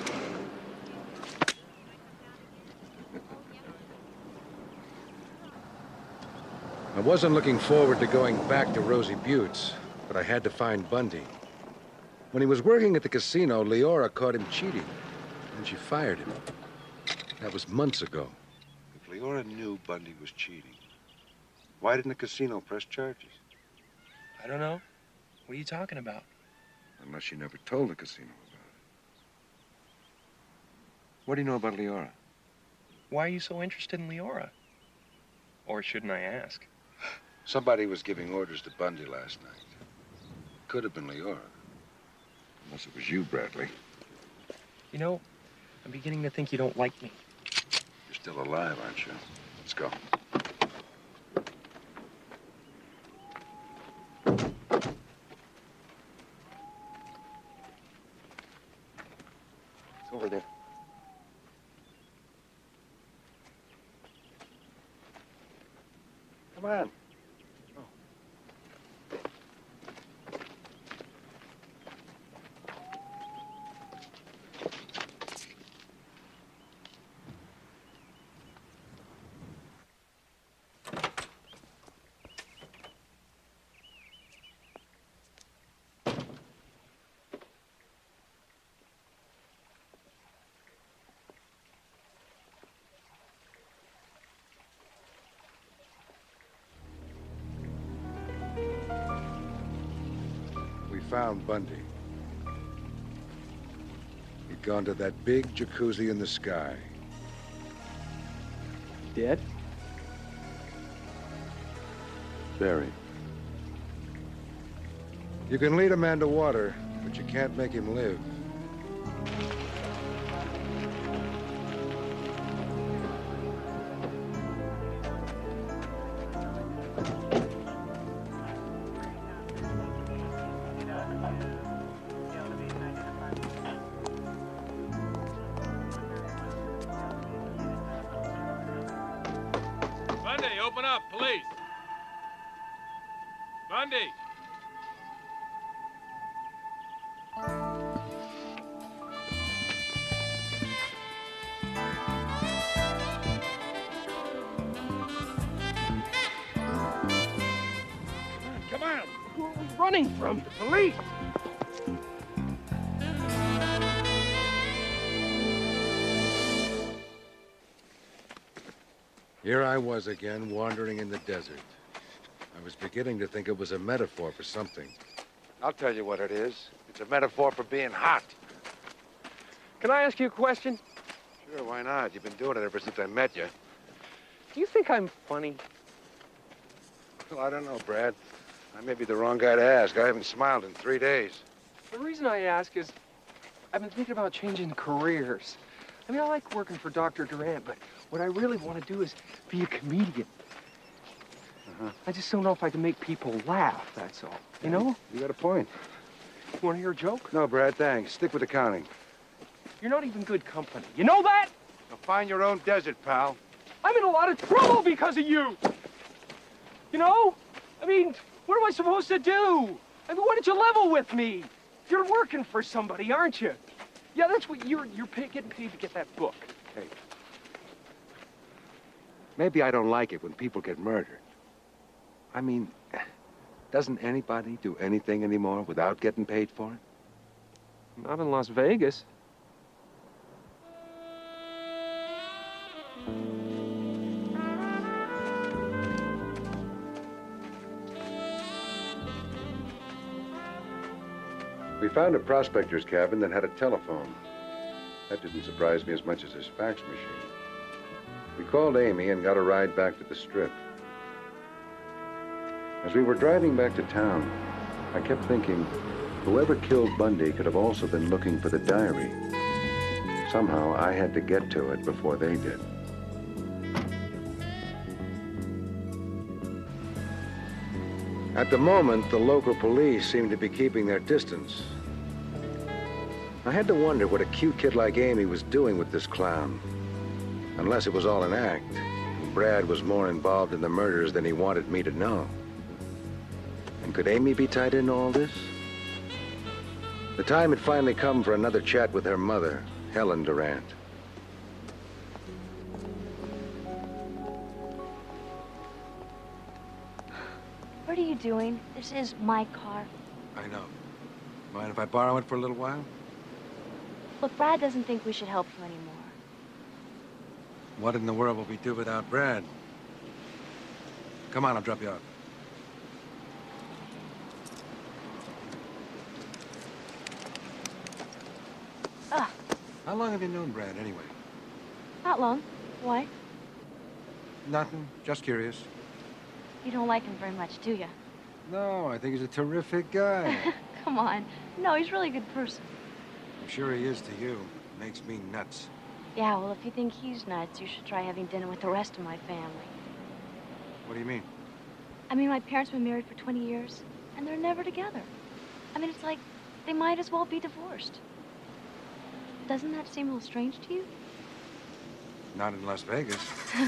I wasn't looking forward to going back to Rosie Buttes, but I had to find Bundy. When he was working at the casino, Leora caught him cheating, and she fired him. That was months ago. If Leora knew Bundy was cheating, why didn't the casino press charges? I don't know. What are you talking about? Unless she never told the casino about it. What do you know about Leora? Why are you so interested in Leora? Or shouldn't I ask? Somebody was giving orders to Bundy last night. Could have been Leora. Unless it was you, Bradley. You know, I'm beginning to think you don't like me. You're still alive, aren't you? Let's go. It's over there. Come on. found Bundy. He'd gone to that big jacuzzi in the sky. Dead? Buried. You can lead a man to water, but you can't make him live. Bundy, open up, police. Bundy. Come on! Who are we running from? The police! Here I was again, wandering in the desert. I was beginning to think it was a metaphor for something. I'll tell you what it is. It's a metaphor for being hot. Can I ask you a question? Sure, why not? You've been doing it ever since I met you. Do you think I'm funny? Well, I don't know, Brad. I may be the wrong guy to ask. I haven't smiled in three days. The reason I ask is I've been thinking about changing careers. I mean, I like working for Doctor Durant, but what I really want to do is be a comedian. Uh-huh. I just don't know if I can make people laugh, that's all. You know? You got a point. You want to hear a joke? No, Brad, thanks. Stick with accounting. You're not even good company. You know that? Now find your own desert, pal. I'm in a lot of trouble because of you. You know? I mean, what am I supposed to do? I mean, why don't you level with me? You're working for somebody, aren't you? Yeah, that's what you're, you're pay, getting paid to get that book. Hey. Maybe I don't like it when people get murdered. I mean, doesn't anybody do anything anymore without getting paid for it? Not in Las Vegas. We found a prospector's cabin that had a telephone. That didn't surprise me as much as his fax machine. We called Amy and got a ride back to the Strip. As we were driving back to town, I kept thinking, whoever killed Bundy could have also been looking for the diary. Somehow, I had to get to it before they did. At the moment, the local police seemed to be keeping their distance. I had to wonder what a cute kid like Amy was doing with this clown. Unless it was all an act, and Brad was more involved in the murders than he wanted me to know. And could Amy be tied into all this? The time had finally come for another chat with her mother, Helen Durant. What are you doing? This is my car. I know. Mind if I borrow it for a little while? Look, Brad doesn't think we should help you anymore. What in the world will we do without Brad? Come on, I'll drop you off. Ugh, How long have you known Brad, anyway? not long. Why? Nothing. Just curious. You don't like him very much, do you? No, I think he's a terrific guy. Come on. No, he's really a good person. I'm sure he is to you. Makes me nuts. Yeah, well, if you think he's nuts, you should try having dinner with the rest of my family. What do you mean? I mean, my parents have been married for twenty years, and they're never together. I mean, it's like they might as well be divorced. Doesn't that seem a little strange to you? Not in Las Vegas.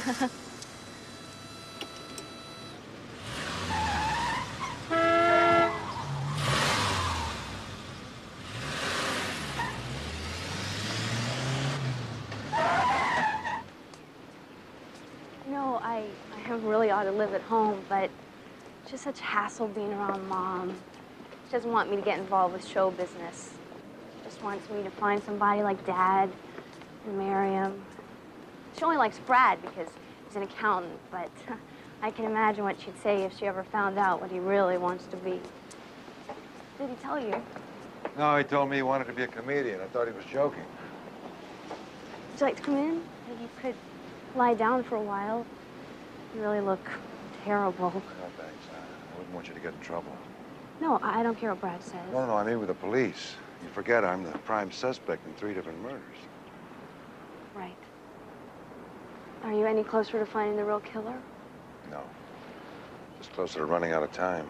No, I, I really ought to live at home, but it's just such hassle being around Mom. She doesn't want me to get involved with show business. Just wants me to find somebody like Dad and marry him. She only likes Brad because he's an accountant, but I can imagine what she'd say if she ever found out what he really wants to be. Did he tell you? No, he told me he wanted to be a comedian. I thought he was joking. Would you like to come in? Maybe you could lie down for a while. You really look terrible. No, thanks. I wouldn't want you to get in trouble. No, I don't care what Brad says. No, no, I mean with the police. You forget I'm the prime suspect in three different murders. Right. Are you any closer to finding the real killer? No. Just closer to running out of time.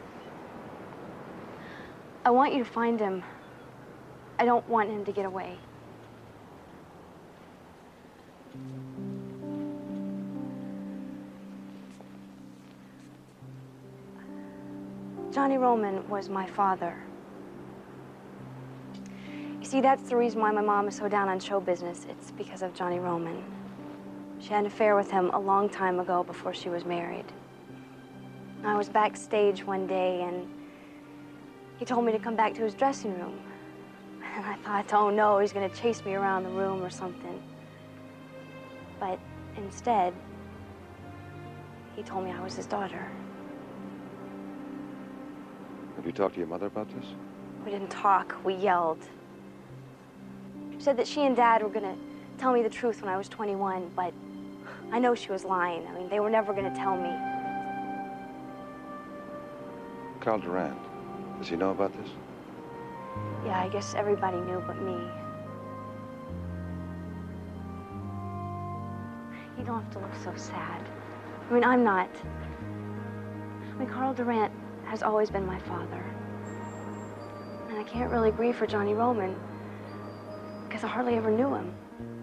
I want you to find him. I don't want him to get away. Johnny Roman was my father. You see, that's the reason why my mom is so down on show business. It's because of Johnny Roman. She had an affair with him a long time ago before she was married. I was backstage one day and he told me to come back to his dressing room. And I thought, oh no, he's gonna chase me around the room or something. But instead, he told me I was his daughter. Have you talked to your mother about this? We didn't talk, we yelled. She said that she and Dad were gonna tell me the truth when I was twenty-one, but I know she was lying. I mean, they were never gonna tell me. Carl Durant, does he know about this? Yeah, I guess everybody knew but me. You don't have to look so sad. I mean, I'm not. I mean, Carl Durant has always been my father. And I can't really grieve for Johnny Roman because I hardly ever knew him.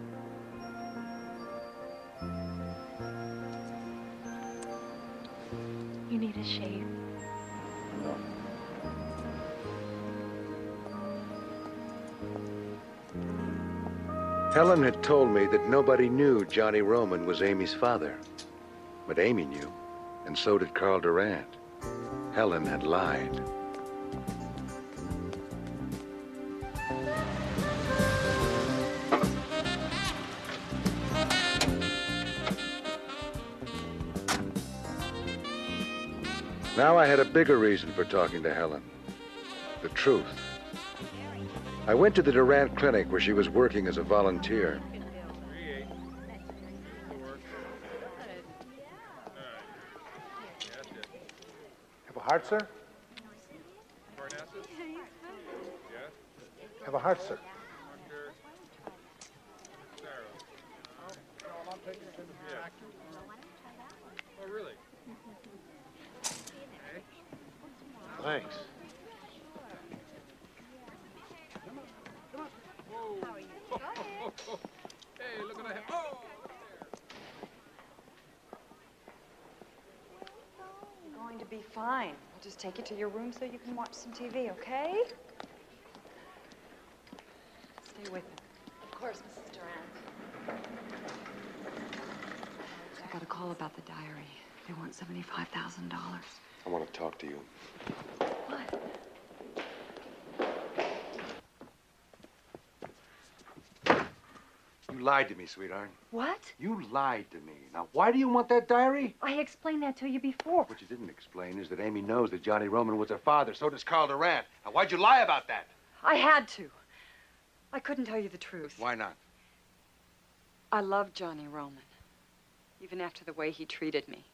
You need a shave. No. Helen had told me that nobody knew Johnny Roman was Amy's father. But Amy knew, and so did Carl Durant. Helen had lied. Now I had a bigger reason for talking to Helen. The truth. I went to the Durant clinic where she was working as a volunteer. Have a heart, sir? Have a heart, sir? Oh, really? Thanks. Hey, look at that. Oh! You're going to be fine. I'll just take you to your room so you can watch some T V, okay? Stay with him. Of course, Missus Durant. I got a call about the diary. They want seventy-five thousand dollars. I want to talk to you. What? You lied to me, sweetheart. What? You lied to me. Now, why do you want that diary? I explained that to you before. What you didn't explain is that Amy knows that Johnny Roman was her father. So does Carl Durant. Now, why'd you lie about that? I had to. I couldn't tell you the truth. Why not? I loved Johnny Roman, even after the way he treated me.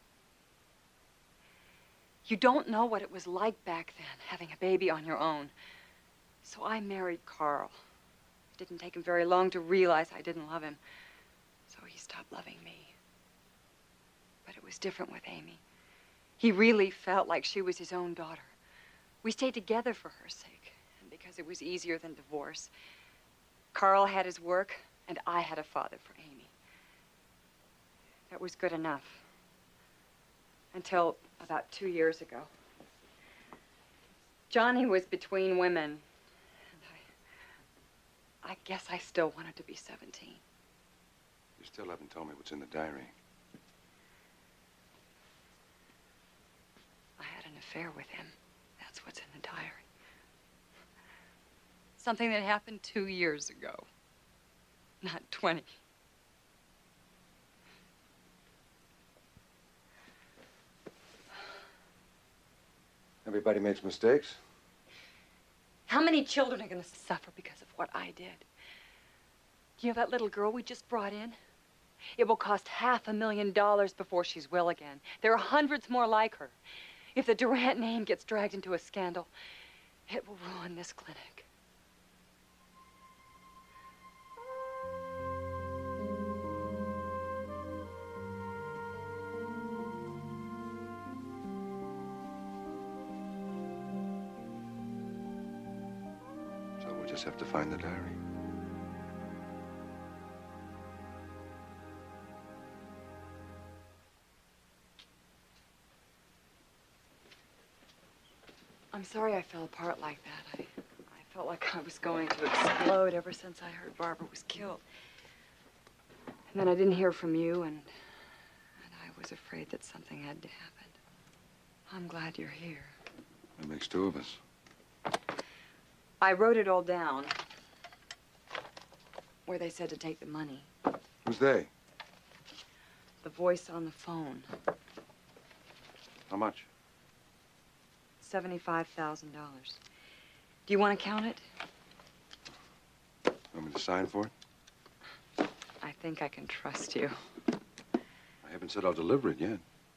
You don't know what it was like back then, having a baby on your own. So I married Carl. It didn't take him very long to realize I didn't love him. So he stopped loving me. But it was different with Amy. He really felt like she was his own daughter. We stayed together for her sake, and because it was easier than divorce. Carl had his work, and I had a father for Amy. That was good enough. Until about two years ago. Johnny was between women. And I, I guess I still wanted to be seventeen. You still haven't told me what's in the diary. I had an affair with him. That's what's in the diary. Something that happened two years ago. Not twenty. Everybody makes mistakes. How many children are going to suffer because of what I did? You know that little girl we just brought in? It will cost half a million dollars before she's well again. There are hundreds more like her. If the Durant name gets dragged into a scandal, it will ruin this clinic. So we'll just have to find the diary. I'm sorry I fell apart like that. I, I felt like I was going to explode ever since I heard Barbara was killed. And then I didn't hear from you, and, and I was afraid that something had to happen. I'm glad you're here. That makes two of us. I wrote it all down, where they said to take the money. Who's they? The voice on the phone. How much? seventy-five thousand dollars. Do you want to count it? Want me to sign for it? I think I can trust you. I haven't said I'll deliver it yet.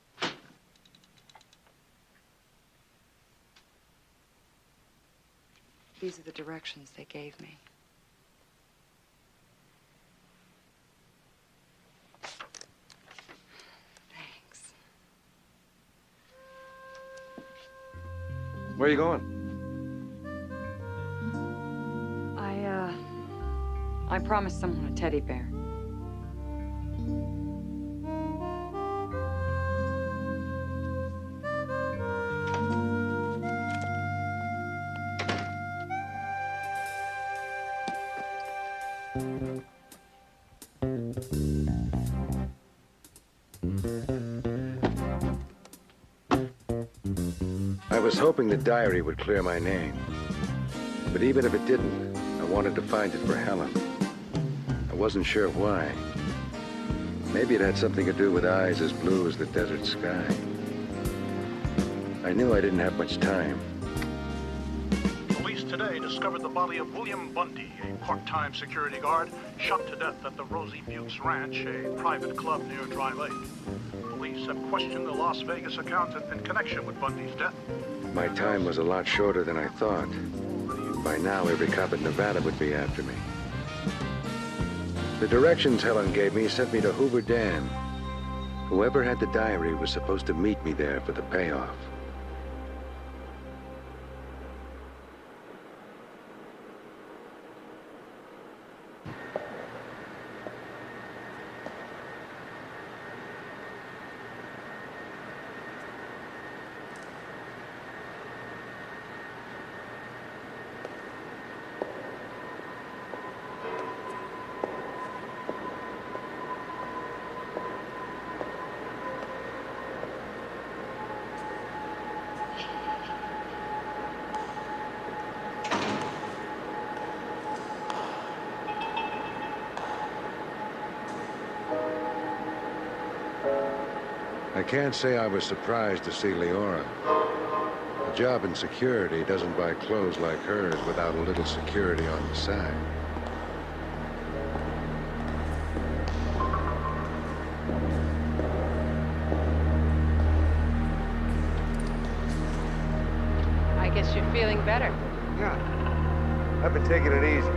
These are the directions they gave me. Where are you going? I, uh, I promised someone a teddy bear. I was hoping the diary would clear my name. But even if it didn't, I wanted to find it for Helen. I wasn't sure why. Maybe it had something to do with eyes as blue as the desert sky. I knew I didn't have much time. Police today discovered the body of William Bundy, a part-time security guard, shot to death at the Rosie Buttes Ranch, a private club near Dry Lake. Police have questioned the Las Vegas accountant in connection with Bundy's death. My time was a lot shorter than I thought. By now, every cop in Nevada would be after me. The directions Helen gave me sent me to Hoover Dam. Whoever had the diary was supposed to meet me there for the payoff. I can't say I was surprised to see Leora. A job in security doesn't buy clothes like hers without a little security on the side. I guess you're feeling better. Yeah. I've been taking it easy.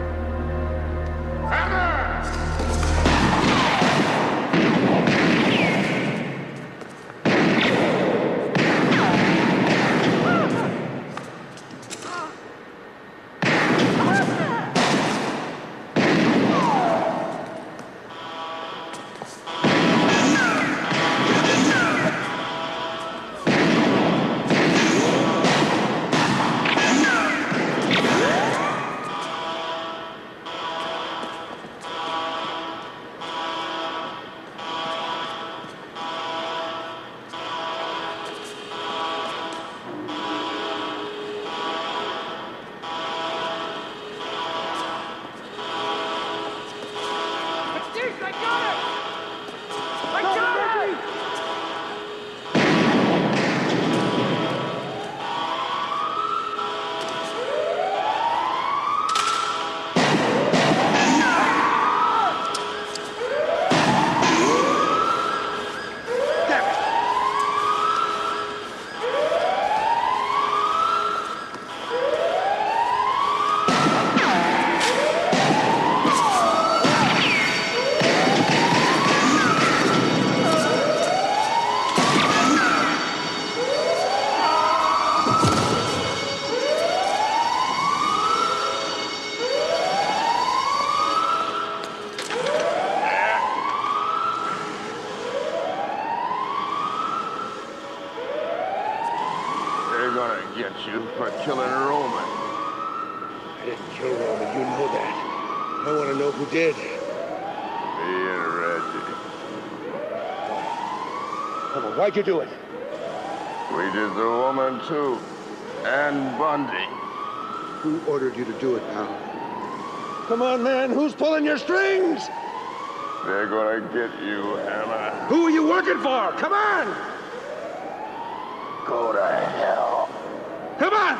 for killing Roman. I didn't kill Roman. You know that. I want to know who did. Me and Reggie. Come on, why'd you do it? We did the woman, too. And Bundy. Who ordered you to do it, pal? Come on, man. Who's pulling your strings? They're gonna get you, Hammer. Who are you working for? Come on! Go to hell. Come on!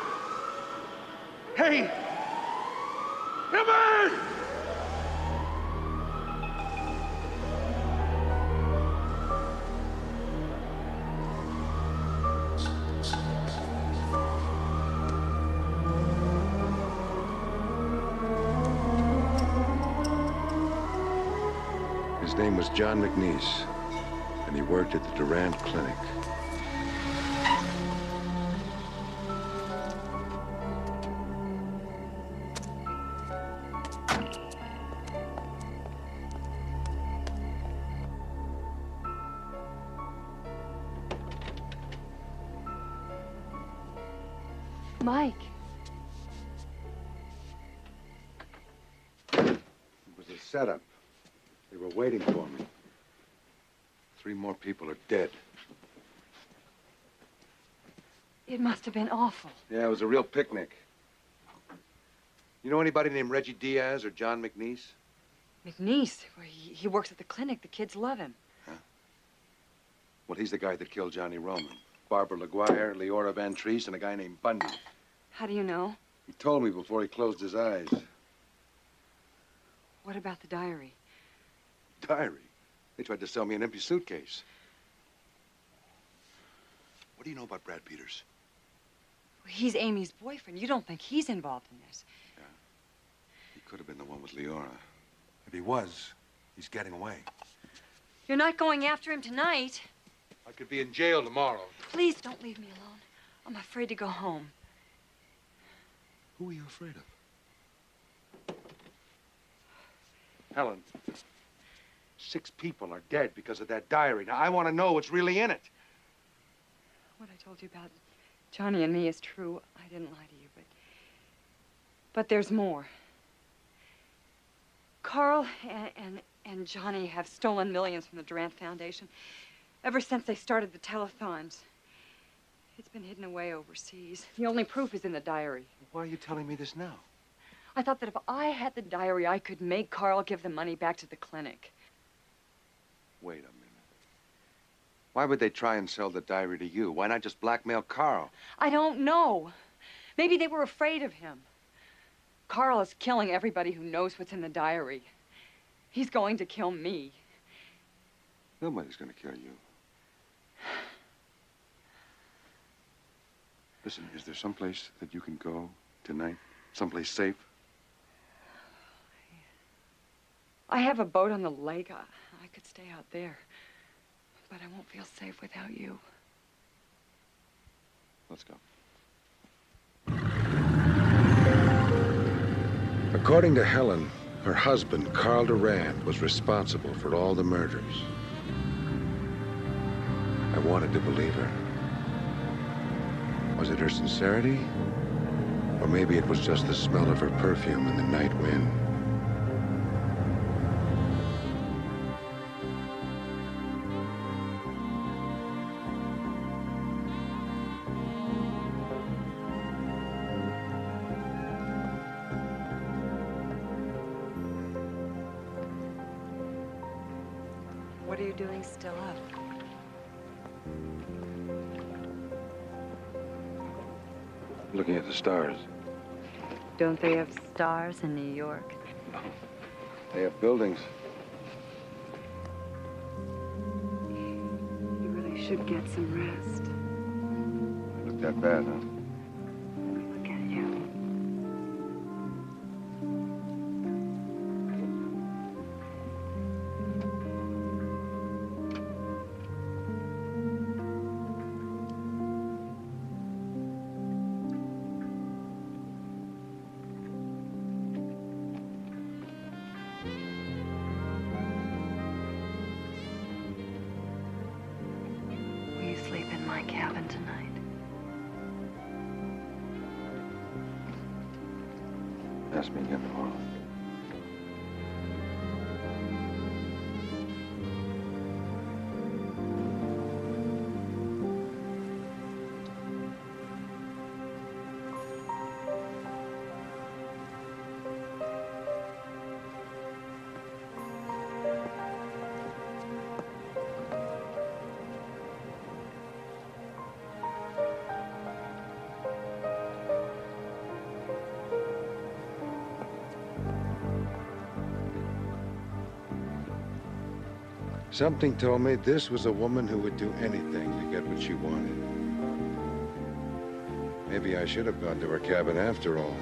Hey! Come on! His name was John McNeese, and he worked at the Durant Clinic. Mike. It was a setup. They were waiting for me. Three more people are dead. It must have been awful. Yeah, it was a real picnic. You know anybody named Reggie Diaz or John McNeese? McNeese, well, he, he works at the clinic. The kids love him. Well, he's the guy that killed Johnny Roman. Barbara LaGuire, Leora Van Treese, and a guy named Bundy. How do you know? He told me before he closed his eyes. What about the diary? Diary? They tried to sell me an empty suitcase. What do you know about Brad Peters? Well, he's Amy's boyfriend. You don't think he's involved in this? Yeah. He could have been the one with Leora. If he was, he's getting away. You're not going after him tonight. I could be in jail tomorrow. Please don't leave me alone. I'm afraid to go home. Who are you afraid of? Helen, six people are dead because of that diary. Now, I want to know what's really in it. What I told you about Johnny and me is true. I didn't lie to you, but... But there's more. Carl and, and, and Johnny have stolen millions from the Durant Foundation ever since they started the telethons. It's been hidden away overseas. The only proof is in the diary. Why are you telling me this now? I thought that if I had the diary, I could make Carl give the money back to the clinic. Wait a minute. Why would they try and sell the diary to you? Why not just blackmail Carl? I don't know. Maybe they were afraid of him. Carl is killing everybody who knows what's in the diary. He's going to kill me. Nobody's going to kill you. Listen, is there someplace that you can go tonight? Someplace safe? I have a boat on the lake. I, I could stay out there. But I won't feel safe without you. Let's go. According to Helen, her husband, Carl Durant, was responsible for all the murders. I wanted to believe her. Was it her sincerity? Or maybe it was just the smell of her perfume in the night wind. What are you doing still up? Looking at the stars. Don't they have stars in New York? They have buildings. You really should get some rest. They look that bad, huh? Look at you. Will you sleep in my cabin tonight? ask me again tomorrow. Something told me this was a woman who would do anything to get what she wanted. Maybe I should have gone to her cabin after all.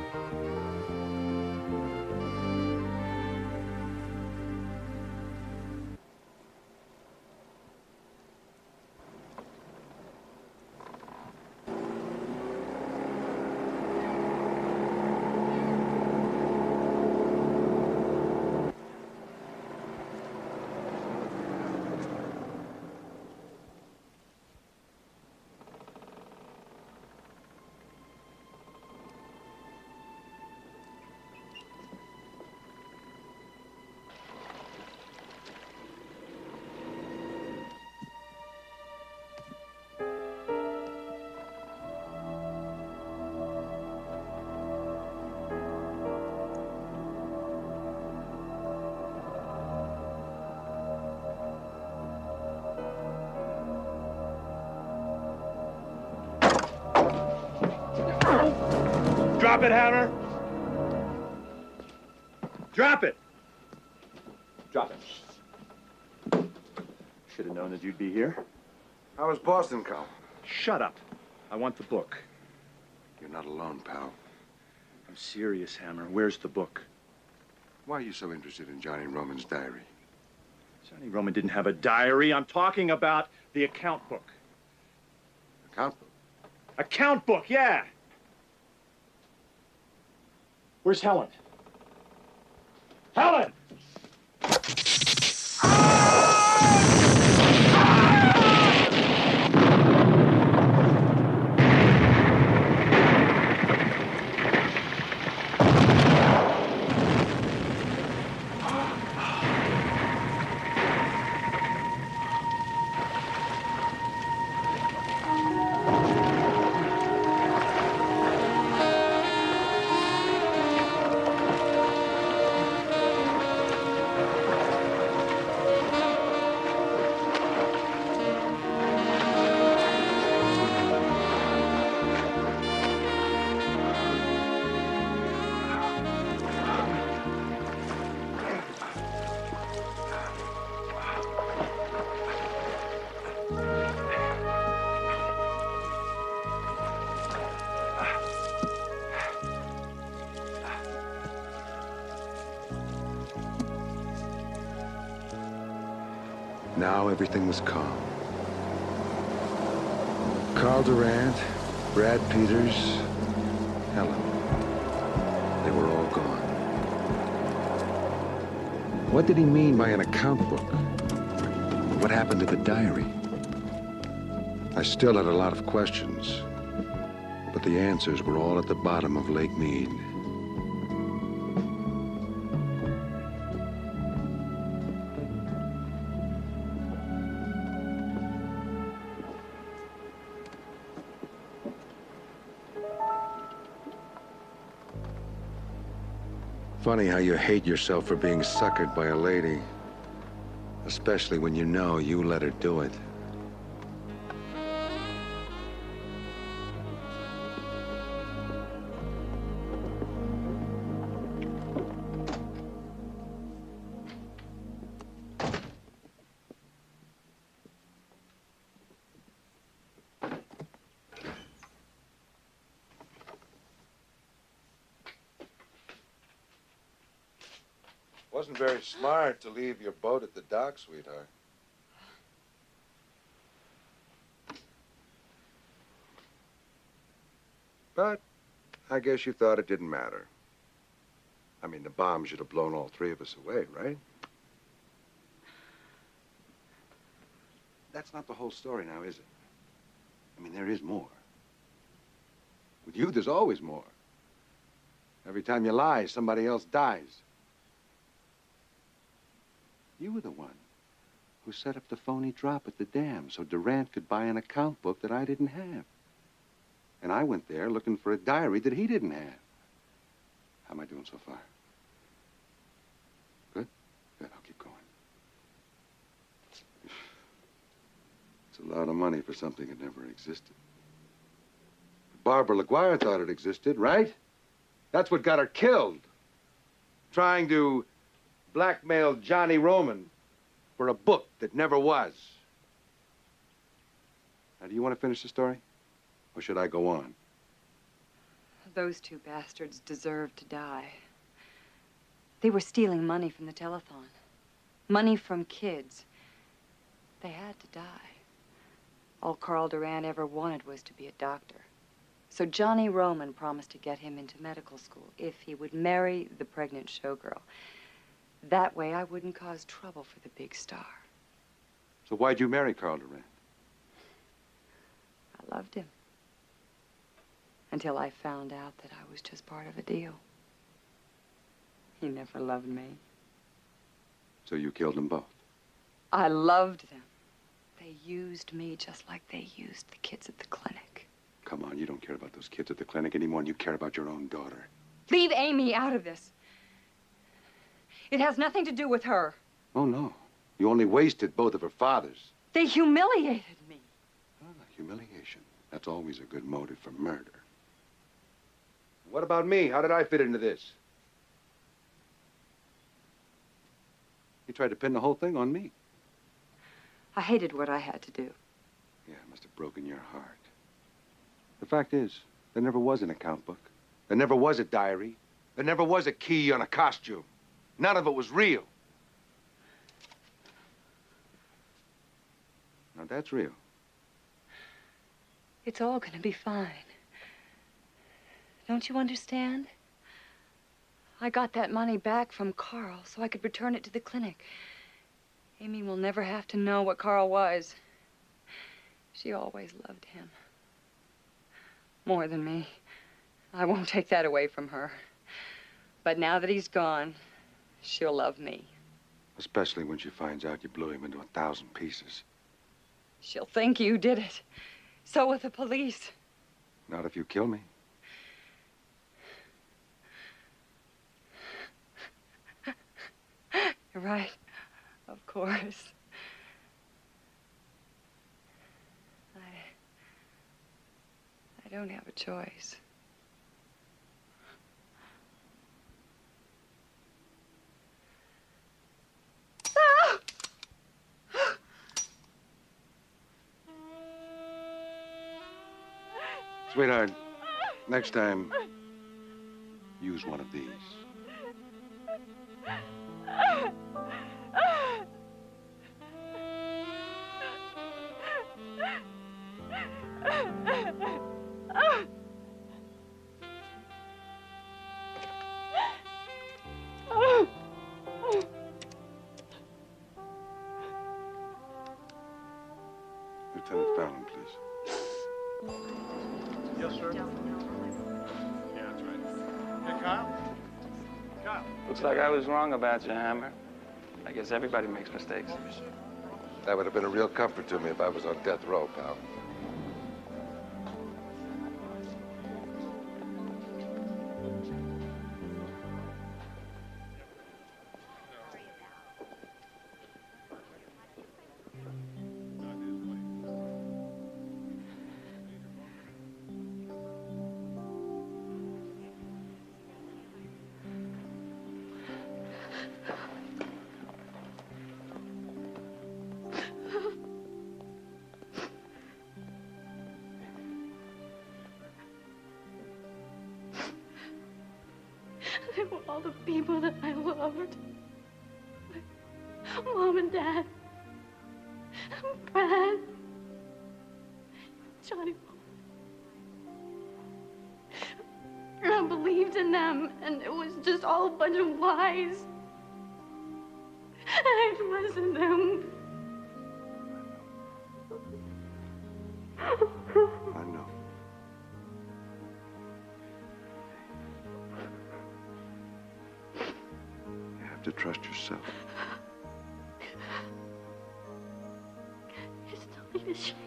Drop it, Hammer. Drop it. Drop it. Should have known that you'd be here. How was Boston, Cal? Shut up. I want the book. You're not alone, pal. I'm serious, Hammer. Where's the book? Why are you so interested in Johnny Roman's diary? Johnny Roman didn't have a diary. I'm talking about the account book. Account book? Account book, yeah. Where's Helen? Helen! Now everything was calm. Carl Durant, Brad Peters, Helen. They were all gone. What did he mean by an account book? What happened to the diary? I still had a lot of questions, but the answers were all at the bottom of Lake Mead. Funny how you hate yourself for being suckered by a lady, especially when you know you let her do it. Wasn't very smart to leave your boat at the dock, sweetheart. But I guess you thought it didn't matter. I mean, the bomb should have blown all three of us away, right? That's not the whole story now, is it? I mean, there is more. With you, there's always more. Every time you lie, somebody else dies. You were the one who set up the phony drop at the dam so Durant could buy an account book that I didn't have. And I went there looking for a diary that he didn't have. How am I doing so far? Good? Good, I'll keep going. It's a lot of money for something that never existed. Barbara LaGuire thought it existed, right? That's what got her killed. Trying to blackmail Johnny Roman for a book that never was. Now, do you want to finish the story? Or should I go on? Those two bastards deserved to die. They were stealing money from the telethon. Money from kids. They had to die. All Carl Durant ever wanted was to be a doctor. So Johnny Roman promised to get him into medical school if he would marry the pregnant showgirl. That way I wouldn't cause trouble for the big star. So why'd you marry Carl Durant? I loved him. Until I found out that I was just part of a deal. He never loved me. So you killed them both? I loved them. They used me just like they used the kids at the clinic. Come on, you don't care about those kids at the clinic anymore than you care about your own daughter. Leave Amy out of this. It has nothing to do with her. Oh, no. You only wasted both of her fathers. They humiliated me. Ah, humiliation. That's always a good motive for murder. What about me? How did I fit into this? You tried to pin the whole thing on me. I hated what I had to do. Yeah, it must have broken your heart. The fact is, there never was an account book. There never was a diary. There never was a key on a costume. None of it was real. Now, that's real. It's all gonna be fine. Don't you understand? I got that money back from Carl so I could return it to the clinic. Amy will never have to know what Carl was. She always loved him. More than me. I won't take that away from her. But now that he's gone, she'll love me. Especially when she finds out you blew him into a thousand pieces. She'll think you did it. So will the police. Not if you kill me. You're right. Of course. I... I don't have a choice. Sweetheart, next time, use one of these. Lieutenant Fallon, please. Yes, sir. Yeah, that's right. Hey, Kyle? Kyle. Looks like I was wrong about you, Hammer. I guess everybody makes mistakes. That would have been a real comfort to me if I was on death row, pal. They were all the people that I loved. Mom and Dad. Brad. Johnny. And I believed in them, and it was just all a bunch of lies. And I listened to them. I know. to trust yourself. It's not a shame.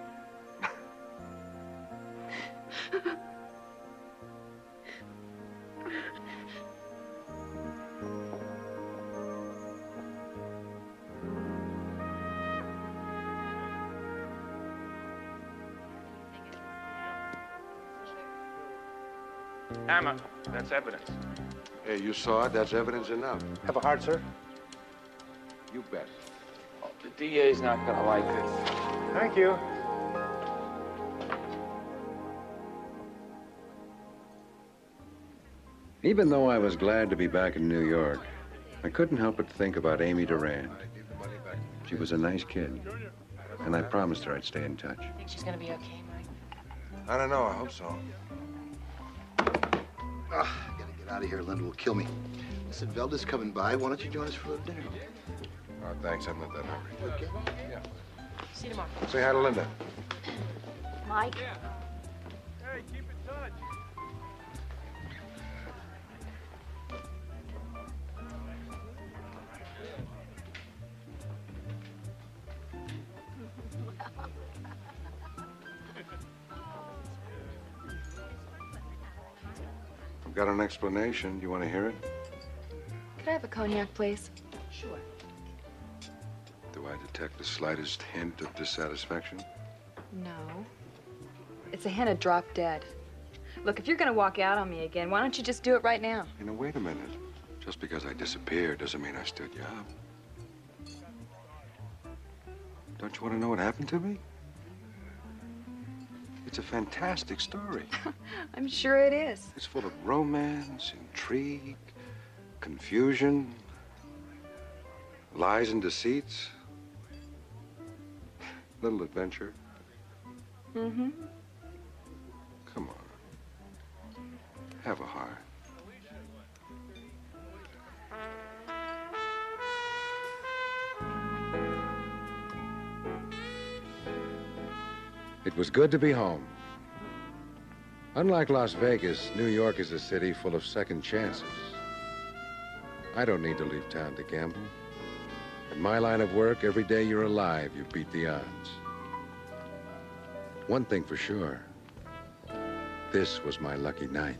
Hammer, that's evidence. Hey, you saw it. That's evidence enough. Have a heart, sir? You bet. Oh, the D A's not gonna like this. Thank you. Even though I was glad to be back in New York, I couldn't help but think about Amy Durant. She was a nice kid, and I promised her I'd stay in touch. Think she's gonna be okay, Mike? I don't know. I hope so. Ah, I gotta get out of here. Linda will kill me. Listen, Velda's coming by. Why don't you join us for a little dinner? Oh, thanks. I'm not that hungry. Okay. Yeah. See you tomorrow. Say hi to Linda. Mike? Hey, keep in touch. I've got an explanation. You want to hear it? Could I have a cognac, please? Sure. Do I detect the slightest hint of dissatisfaction? No. It's a hint of drop dead. Look, if you're gonna walk out on me again, why don't you just do it right now? You know, wait a minute. Just because I disappeared doesn't mean I stood you up. Don't you want to know what happened to me? It's a fantastic story. I'm sure it is. It's full of romance, intrigue, confusion, lies and deceits, little adventure. Mm-hmm. Come on. Have a heart. It was good to be home. Unlike Las Vegas, New York is a city full of second chances. I don't need to leave town to gamble. In my line of work, every day you're alive, you beat the odds. One thing for sure, this was my lucky night.